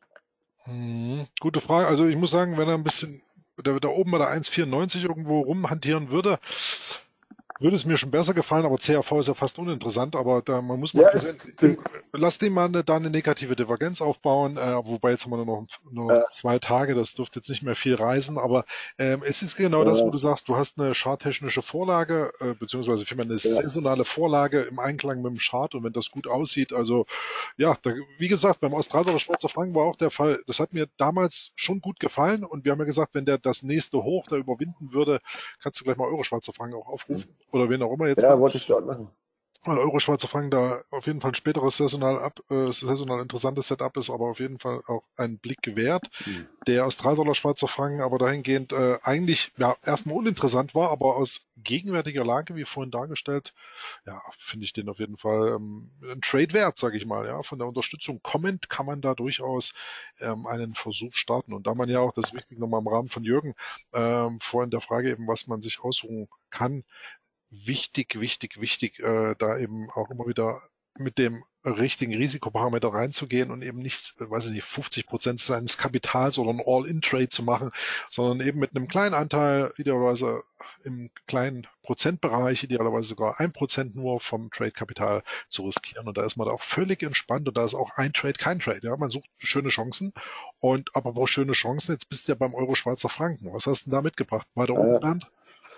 Mhm. Gute Frage. Also ich muss sagen, wenn er ein bisschen da, da oben bei der eins Komma vierundneunzig irgendwo rumhantieren würde, würde es mir schon besser gefallen, aber C R V ist ja fast uninteressant, aber da, man muss mal Ja, gesehen, ist, im, lass den mal eine, da eine negative Divergenz aufbauen, äh, wobei jetzt haben wir nur noch, nur noch äh, zwei Tage, das dürfte jetzt nicht mehr viel reisen, aber ähm, es ist genau das, wo äh, du sagst, du hast eine charttechnische Vorlage, äh, beziehungsweise vielmehr eine ja, saisonale Vorlage im Einklang mit dem Chart und wenn das gut aussieht, also ja, da, wie gesagt, beim Australier Schweizer Franken war auch der Fall, das hat mir damals schon gut gefallen und wir haben ja gesagt, wenn der das nächste Hoch da überwinden würde, kannst du gleich mal Euro Schweizer Franken auch aufrufen oder wen auch immer jetzt ja, da. wollte ich dort machen. Weil Euro Schweizer Franken da auf jeden Fall ein späteres saisonal, ab, äh, saisonal interessantes Setup ist, aber auf jeden Fall auch einen Blick wert. Hm. Der Australdollar Schweizer Franken aber dahingehend äh, eigentlich ja erstmal uninteressant war, aber aus gegenwärtiger Lage, wie vorhin dargestellt, ja, finde ich den auf jeden Fall ähm, ein Trade wert, sage ich mal. Ja, von der Unterstützung kommend kann man da durchaus ähm, einen Versuch starten. Und da man ja auch, das ist wichtig nochmal im Rahmen von Jürgen, ähm, vorhin der Frage eben, was man sich aussuchen kann, wichtig, wichtig, wichtig, äh, da eben auch immer wieder mit dem richtigen Risikoparameter reinzugehen und eben nicht, weiß ich nicht, fünfzig Prozent seines Kapitals oder ein All-in-Trade zu machen, sondern eben mit einem kleinen Anteil, idealerweise im kleinen Prozentbereich, idealerweise sogar ein Prozent nur vom Trade-Kapital zu riskieren. Und da ist man da auch völlig entspannt und da ist auch ein Trade kein Trade. Ja, man sucht schöne Chancen und aber wo schöne Chancen, jetzt bist du ja beim Euro-Schweizer Franken. Was hast du denn da mitgebracht? Weiter oben Äh, genannt?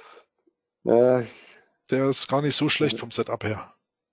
äh, Der ist gar nicht so schlecht vom Setup her.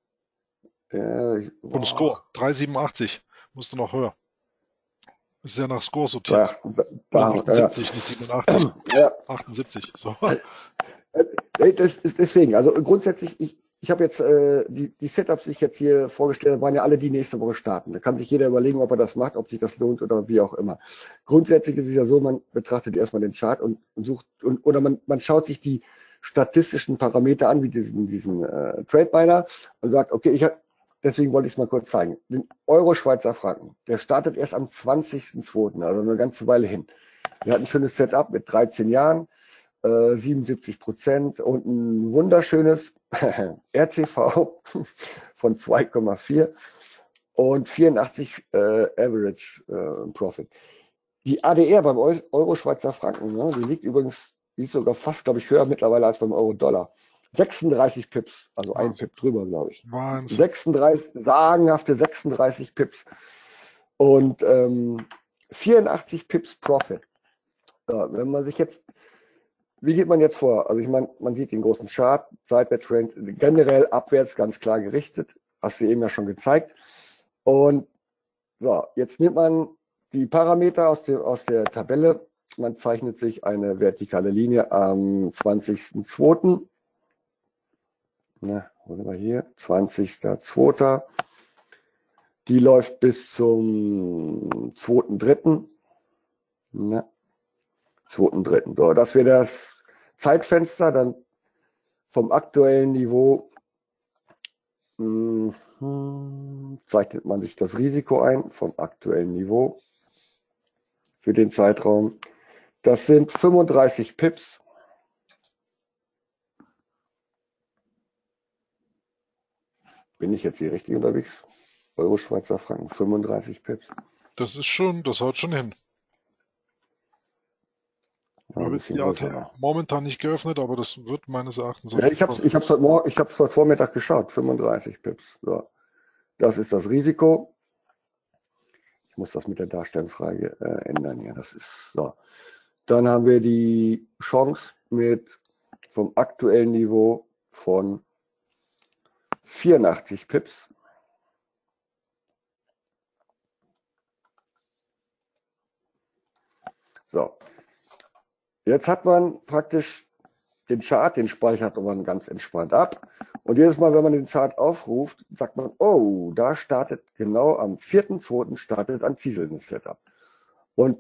äh, Vom boah. Score, drei Komma siebenundachtzig. Musst du noch höher. Ist ja nach Score sortiert. Ja, Oder da, achtundsiebzig, nicht siebenundachtzig. ja. achtundsiebzig. So. Äh, Das ist deswegen, also grundsätzlich, ich, ich habe jetzt äh, die, die Setups, die ich jetzt hier vorgestellt habe, waren ja alle, die nächste Woche starten. Da kann sich jeder überlegen, ob er das macht, ob sich das lohnt oder wie auch immer. Grundsätzlich ist es ja so, man betrachtet erstmal den Chart und sucht und, oder man, man schaut sich die statistischen Parameter an, wie diesen, diesen äh, Trade Miner und sagt, okay, ich habe, deswegen wollte ich es mal kurz zeigen. Den Euro-Schweizer Franken, der startet erst am zwanzigsten zweiten, also eine ganze Weile hin. Wir hatten ein schönes Setup mit dreizehn Jahren. siebenundsiebzig Prozent und ein wunderschönes R C V von zwei Komma vier und vierundachtzig äh, Average äh, Profit. Die A D R beim Euro-Schweizer Franken, ne, die liegt übrigens, die ist sogar fast, glaube ich, höher mittlerweile als beim Euro-Dollar. sechsunddreißig Pips, also ein Wahnsinn. Pip drüber, glaube ich. Wahnsinn. sechsunddreißig, sagenhafte sechsunddreißig Pips und ähm, vierundachtzig Pips Profit. Ja, wenn man sich jetzt Wie geht man jetzt vor? Also ich meine, man sieht den großen Chart, Seitwärtstrend, generell abwärts ganz klar gerichtet, hast du eben ja schon gezeigt. Und so, jetzt nimmt man die Parameter aus, dem, aus der Tabelle, man zeichnet sich eine vertikale Linie am zwanzigsten zweiten Na, wo sind wir hier? zwanzigsten zweiten Die läuft bis zum zweiten dritten Na, zweiten dritten So, das wäre das Zeitfenster, dann vom aktuellen Niveau mh, zeichnet man sich das Risiko ein, vom aktuellen Niveau für den Zeitraum. Das sind fünfunddreißig Pips. Bin ich jetzt hier richtig unterwegs? Euro-Schweizer Franken, fünfunddreißig Pips. Das ist schon, das haut schon hin. Ich Ja, ein habe jetzt bisschen die A T größer M noch. momentan nicht geöffnet, aber das wird meines Erachtens Ja, ich habe es ich hab's heute, Morgen- ich hab's heute Vormittag geschaut, fünfunddreißig Pips. So. Das ist das Risiko. Ich muss das mit der Darstellungsfrage äh, ändern. Ja, das ist so. Dann haben wir die Chance mit vom aktuellen Niveau von vierundachtzig Pips. So. Jetzt hat man praktisch den Chart, den speichert man ganz entspannt ab. Und jedes Mal, wenn man den Chart aufruft, sagt man, oh, da startet genau am vierten zweiten startet ein zieselndes Setup. Und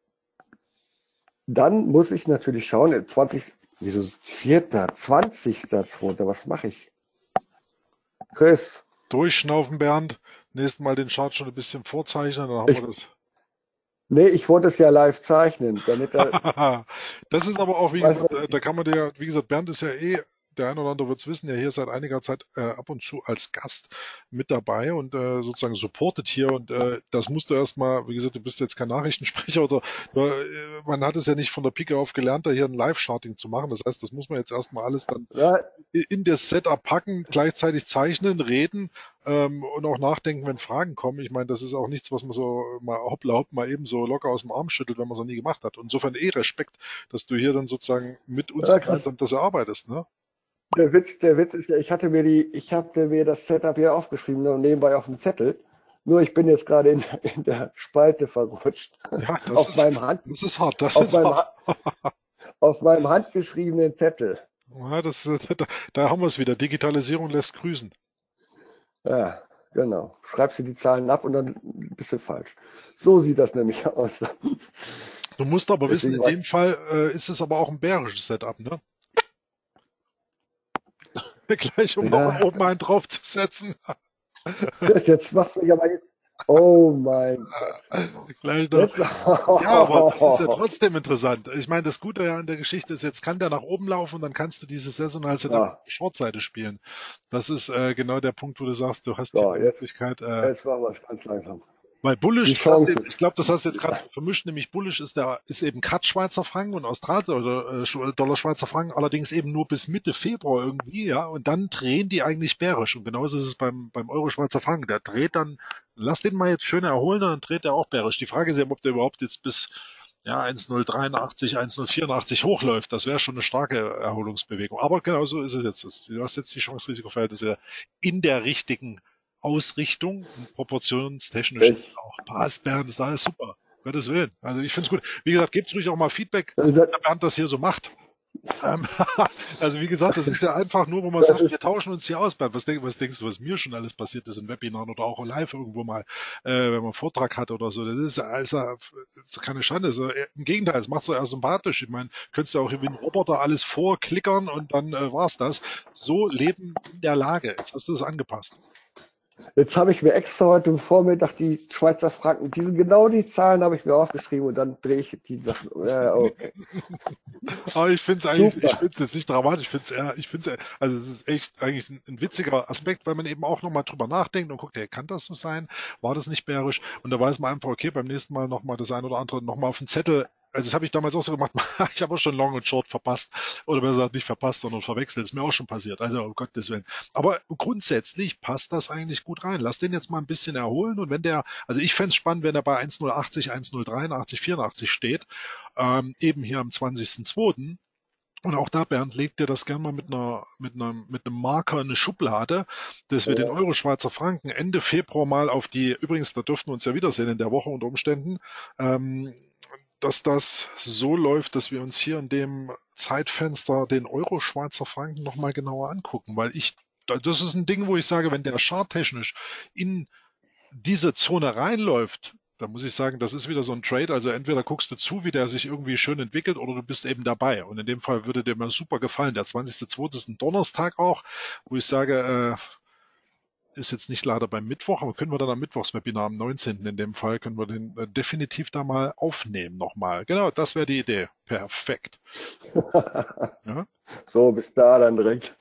dann muss ich natürlich schauen, zwanzig, wieso vierter, zwanzigster zweiter was mache ich? Chris. Durchschnaufen, Bernd. Nächstes Mal den Chart schon ein bisschen vorzeichnen, dann haben Ich, wir das. Nee, ich wollte es ja live zeichnen, damit er. Das ist aber auch, wie Weißt gesagt, da kann man dir, wie gesagt, Bernd ist ja eh, der ein oder andere wird es wissen, ja hier seit einiger Zeit äh, ab und zu als Gast mit dabei und äh, sozusagen supportet hier und äh, das musst du erstmal, wie gesagt, du bist jetzt kein Nachrichtensprecher oder äh, man hat es ja nicht von der Pike auf gelernt, da hier ein Live-Charting zu machen. Das heißt, das muss man jetzt erstmal alles dann Ja, in das Setup packen, gleichzeitig zeichnen, reden ähm, und auch nachdenken, wenn Fragen kommen. Ich meine, das ist auch nichts, was man so mal hoppla hopp mal eben so locker aus dem Arm schüttelt, wenn man es noch nie gemacht hat. Und insofern eh Respekt, dass du hier dann sozusagen mit uns ja, gemeinsam das erarbeitest, ne? Der Witz, der Witz ist ja, ich hatte mir die, ich hatte mir das Setup hier aufgeschrieben und nebenbei auf dem Zettel. Nur ich bin jetzt gerade in, in der Spalte verrutscht. Ja, das auf ist, meinem Hand, das ist hart, das auf ist meinem, hart. auf meinem handgeschriebenen Zettel. Ja, das, da, da haben wir es wieder. Digitalisierung lässt grüßen. Ja, genau. Schreibst du die Zahlen ab und dann bist du falsch. So sieht das nämlich aus. Du musst aber Deswegen wissen, in war- dem Fall äh, ist es aber auch ein bärisches Setup, ne? Gleich um Ja. mal oben einen draufzusetzen. Chris, jetzt machst du mich aber jetzt, Oh mein Gott. Gleich noch. Jetzt, Ja, aber das ist ja trotzdem interessant. Ich meine, das Gute ja an der Geschichte ist, jetzt kann der nach oben laufen und dann kannst du dieses saisonal Setup auf ja, der Shortseite spielen. Das ist äh, genau der Punkt, wo du sagst, du hast hier so, die jetzt, Möglichkeit, äh, jetzt machen wir es ganz langsam. weil Die Bullish, das hast du Chancen. jetzt, ich glaube, das hast du jetzt gerade vermischt, nämlich Bullish ist der, ist eben Cut Schweizer Franken und Austral oder äh, Sch- Dollar Schweizer Franken, allerdings eben nur bis Mitte Februar irgendwie, ja, und dann drehen die eigentlich bärisch. Und genauso ist es beim, beim Euro Schweizer Franken. Der dreht dann, lass den mal jetzt schön erholen und dann dreht er auch bärisch. Die Frage ist eben, ob der überhaupt jetzt bis ja, eins Komma null dreiundachtzig, eins Komma null vierundachtzig hochläuft. Das wäre schon eine starke Erholungsbewegung. Aber genauso ist es jetzt. Du hast jetzt die Chance-Risiko-Verhältnisse in der richtigen Ausrichtung und proportionstechnisch Ich, auch passt. Bernd, ist alles super. Um Gottes Willen. Also ich finde es gut. Wie gesagt, gebt ruhig auch mal Feedback, das, wie der Bernd das hier so macht. Ähm, also wie gesagt, das ist ja einfach nur, wo man das sagt, ist, wir tauschen uns hier aus. Bernd, was, denk, was denkst du, was mir schon alles passiert ist in Webinaren oder auch live irgendwo mal, äh, wenn man einen Vortrag hat oder so. Das ist ja also, das ist keine Schande. So, äh, im Gegenteil, es macht es eher sympathisch. Ich meine, könntest du auch wie ein Roboter alles vorklickern und dann äh, war's das. So leben in der Lage. Jetzt hast du es angepasst. jetzt habe ich mir extra heute Vormittag die Schweizer Franken, diese genau die Zahlen habe ich mir aufgeschrieben und dann drehe ich die Sachen. Ja, okay. Aber ich finde es eigentlich, ich Super. finde es jetzt nicht dramatisch, ich finde es eher, ich finde es, also es ist echt eigentlich ein, ein witziger Aspekt, weil man eben auch nochmal drüber nachdenkt und guckt, hey, kann das so sein? War das nicht bärisch? Und da weiß man einfach, okay, beim nächsten Mal nochmal das ein oder andere nochmal auf den Zettel. Also das habe ich damals auch so gemacht, ich habe auch schon Long und Short verpasst. Oder besser gesagt, nicht verpasst, sondern verwechselt. Ist mir auch schon passiert. Also um Gottes Willen. Aber grundsätzlich passt das eigentlich gut rein. Lass den jetzt mal ein bisschen erholen und wenn der, also ich fände es spannend, wenn er bei eins Komma null achtzig, eins Komma null dreiundachtzig, vierundachtzig steht, ähm, eben hier am zwanzigsten zweiten Und auch da, Bernd, legt dir das gerne mal mit einer, mit einer, mit einem Marker in eine Schublade, dass wir den Ja, Euro Schweizer Franken Ende Februar mal auf die, übrigens, da dürften wir uns ja wiedersehen in der Woche unter Umständen, ähm, dass das so läuft, dass wir uns hier in dem Zeitfenster den Euro Schweizer Franken nochmal genauer angucken, weil ich, das ist ein Ding, wo ich sage, wenn der charttechnisch in diese Zone reinläuft, dann muss ich sagen, das ist wieder so ein Trade. Also entweder guckst du zu, wie der sich irgendwie schön entwickelt, oder du bist eben dabei. Und in dem Fall würde dir mal super gefallen. Der zwanzigste zweite ist ein Donnerstag auch, wo ich sage, äh, ist jetzt nicht leider beim Mittwoch, aber können wir dann am Mittwochswebinar am neunzehnten in dem Fall, können wir den äh, definitiv da mal aufnehmen nochmal. Genau, das wäre die Idee. Perfekt. Ja? so, bis da dann direkt.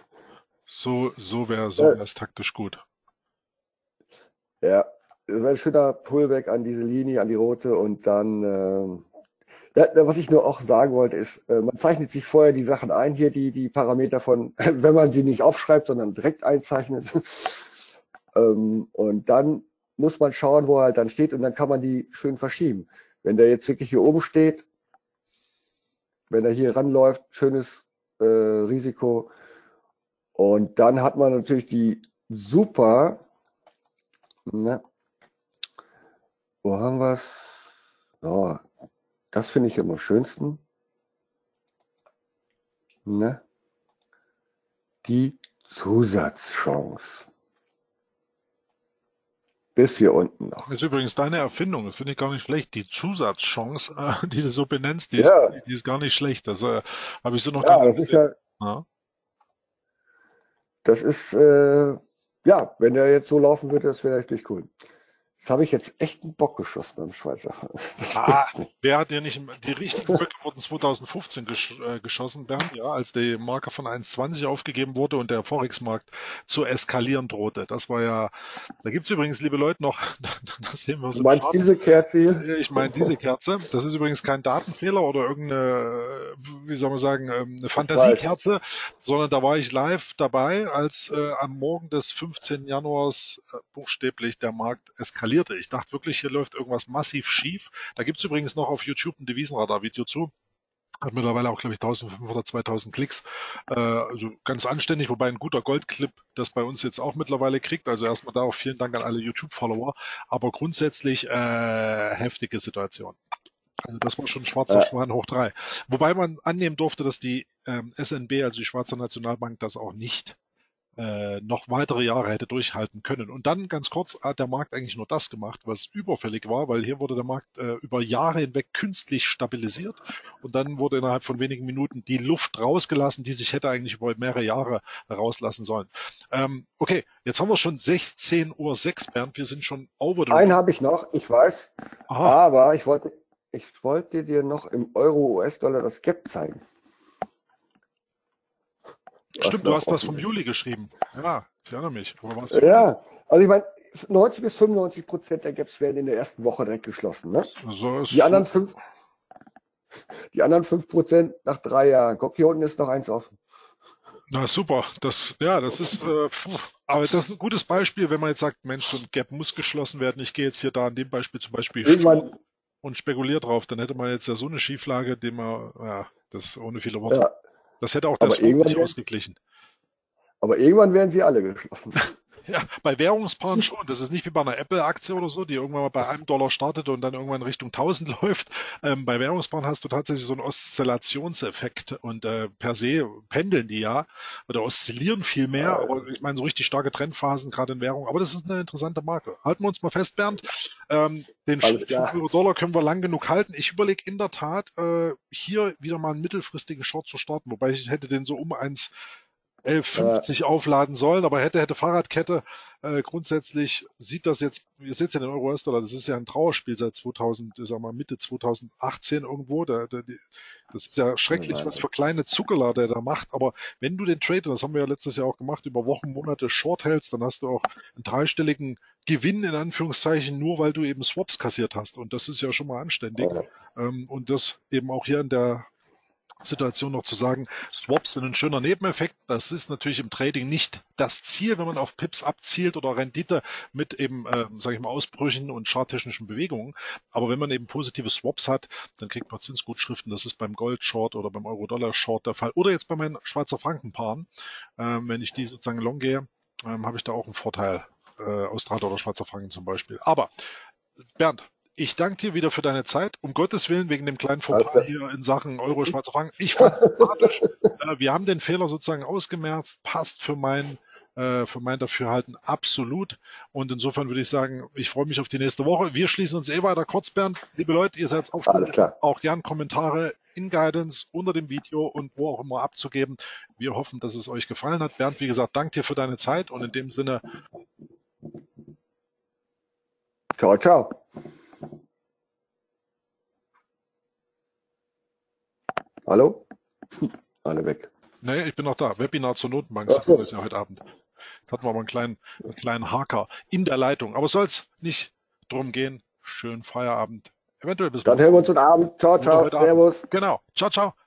So, so wäre so Äh, wäre es taktisch gut. ja, das wäre ein schöner Pullback an diese Linie, an die rote und dann, ähm, ja, was ich nur auch sagen wollte, ist, äh, man zeichnet sich vorher die Sachen ein, hier die, die Parameter von, wenn man sie nicht aufschreibt, sondern direkt einzeichnet. ähm, und dann muss man schauen, wo er halt dann steht und dann kann man die schön verschieben. Wenn der jetzt wirklich hier oben steht, wenn er hier ranläuft, schönes äh, Risiko. Und dann hat man natürlich die super, ne, wo haben wir es? Ja, das finde ich immer am schönsten. Ne? Die Zusatzchance. Bis hier unten noch. Das ist übrigens deine Erfindung, das finde ich gar nicht schlecht. Die Zusatzchance, äh, die du so benennst, die ist, Ja, die ist gar nicht schlecht. Das äh, habe ich so noch gar ja, nicht das ist gesehen. ja, Ja. das ist, äh, ja, wenn der jetzt so laufen würde, das wäre natürlich cool. Das habe ich jetzt echt einen Bock geschossen beim Schweizer. Das Ah, gibt's nicht. wer hat dir nicht, die richtigen Böcke wurden zwanzig fünfzehn gesch äh, geschossen, Bernd, ja, als der Marker von eins Komma zwanzig aufgegeben wurde und der Forex-Markt zu eskalieren drohte. Das war ja, da gibt's übrigens, liebe Leute, noch, das sehen wir Du so im meinst Chart. diese Kerze hier? Ich meine diese Kerze. Das ist übrigens kein Datenfehler oder irgendeine, wie soll man sagen, ähm, eine Ich weiß. Fantasiekerze, sondern da war ich live dabei, als äh, am Morgen des fünfzehnten Januars äh, buchstäblich der Markt eskalierte. Ich dachte wirklich, hier läuft irgendwas massiv schief. Da gibt's übrigens noch auf YouTube ein Devisenradar-Video zu. Hat mittlerweile auch, glaube ich, eintausendfünfhundert, zweitausend Klicks. Äh, also ganz anständig, wobei ein guter Goldclip das bei uns jetzt auch mittlerweile kriegt. Also erstmal darauf vielen Dank an alle YouTube-Follower. Aber grundsätzlich äh, heftige Situation. Also das war schon ein schwarzer Ja, Schwan hoch drei. Wobei man annehmen durfte, dass die ähm, S N B, also die Schweizer Nationalbank, das auch nicht äh, noch weitere Jahre hätte durchhalten können. Und dann ganz kurz hat der Markt eigentlich nur das gemacht, was überfällig war, weil hier wurde der Markt äh, über Jahre hinweg künstlich stabilisiert und dann wurde innerhalb von wenigen Minuten die Luft rausgelassen, die sich hätte eigentlich über mehrere Jahre rauslassen sollen. Ähm, okay, jetzt haben wir schon sechzehn Uhr sechs, Bernd, wir sind schon over the... Einen habe ich noch, ich weiß, Aha. aber ich wollte, ich wollte dir noch im Euro-U S-Dollar das Gap zeigen. Stimmt, du hast das vom Juli geschrieben. Ja, ich erinnere mich. Oder war's ja, also ich meine, neunzig bis fünfundneunzig Prozent der Gaps werden in der ersten Woche direkt geschlossen. Ne? So die, anderen fünf, die anderen fünf Prozent nach drei Jahren. Guck, hier unten ist noch eins offen. Na super, das, ja, das ist, äh, aber das ist ein gutes Beispiel, wenn man jetzt sagt, Mensch, so ein Gap muss geschlossen werden. Ich gehe jetzt hier da an dem Beispiel zum Beispiel Irgendwann, und spekuliere drauf, dann hätte man jetzt ja so eine Schieflage, die man, ja, das ohne viele Worte. Ja. Das hätte auch der Swap nicht ausgeglichen. Aber irgendwann werden sie alle geschlossen. Ja, bei Währungspaaren schon. Das ist nicht wie bei einer Apple-Aktie oder so, die irgendwann mal bei einem Dollar startet und dann irgendwann Richtung tausend läuft. Ähm, bei Währungspaaren hast du tatsächlich so einen Oszillationseffekt und äh, per se pendeln die ja oder oszillieren viel mehr. Aber ich meine, so richtig starke Trendphasen gerade in Währung. Aber das ist eine interessante Marke. Halten wir uns mal fest, Bernd. Ähm, den Euro-Dollar können wir lang genug halten. Ich überlege in der Tat, äh, hier wieder mal einen mittelfristigen Short zu starten, wobei ich hätte den so um eins elf fünfzig äh, aufladen sollen, aber hätte, hätte Fahrradkette. Äh, grundsätzlich sieht das jetzt, ihr seht ja den Euro U S-Dollar, das ist ja ein Trauerspiel seit zweitausend, ich sag mal Mitte zweitausendachtzehn irgendwo. Da, da, die, das ist ja schrecklich, was für kleine Zuckerler der da macht. Aber wenn du den Trade, und das haben wir ja letztes Jahr auch gemacht, über Wochen, Monate Short hältst, dann hast du auch einen dreistelligen Gewinn in Anführungszeichen, nur weil du eben Swaps kassiert hast. Und das ist ja schon mal anständig. Äh. Ähm, und das eben auch hier in der Situation noch zu sagen, Swaps sind ein schöner Nebeneffekt. Das ist natürlich im Trading nicht das Ziel, wenn man auf Pips abzielt oder Rendite mit eben, äh, sage ich mal, Ausbrüchen und charttechnischen Bewegungen. Aber wenn man eben positive Swaps hat, dann kriegt man Zinsgutschriften. Das ist beim Gold-Short oder beim Euro-Dollar-Short der Fall. Oder jetzt bei meinen Schweizer Franken-Paaren. Ähm, wenn ich die sozusagen long gehe, ähm, habe ich da auch einen Vorteil. Äh, Australier oder Schweizer Franken zum Beispiel. Aber, Bernd, ich danke dir wieder für deine Zeit. Um Gottes Willen, wegen dem kleinen Fauxpas hier in Sachen Euro, Schweizer Franken. Ich fand es sympathisch. äh, wir haben den Fehler sozusagen ausgemerzt. Passt für mein, äh, für mein Dafürhalten absolut. Und insofern würde ich sagen, ich freue mich auf die nächste Woche. Wir schließen uns eh weiter kurz, Bernd. Liebe Leute, ihr seid aufgerufen, auch gern Kommentare in Guidance unter dem Video und wo auch immer abzugeben. Wir hoffen, dass es euch gefallen hat. Bernd, wie gesagt, danke dir für deine Zeit und in dem Sinne. Ciao, ciao. Hallo? Alle weg. Nee, ich bin noch da. Webinar zur Notenbank, das ist ja heute Abend. Jetzt hatten wir aber einen kleinen, einen kleinen Haker in der Leitung. Aber soll es nicht drum gehen. Schönen Feierabend. Eventuell bis Dann hören wir uns heute Abend. Ciao, ciao. Servus. Genau. Ciao, ciao.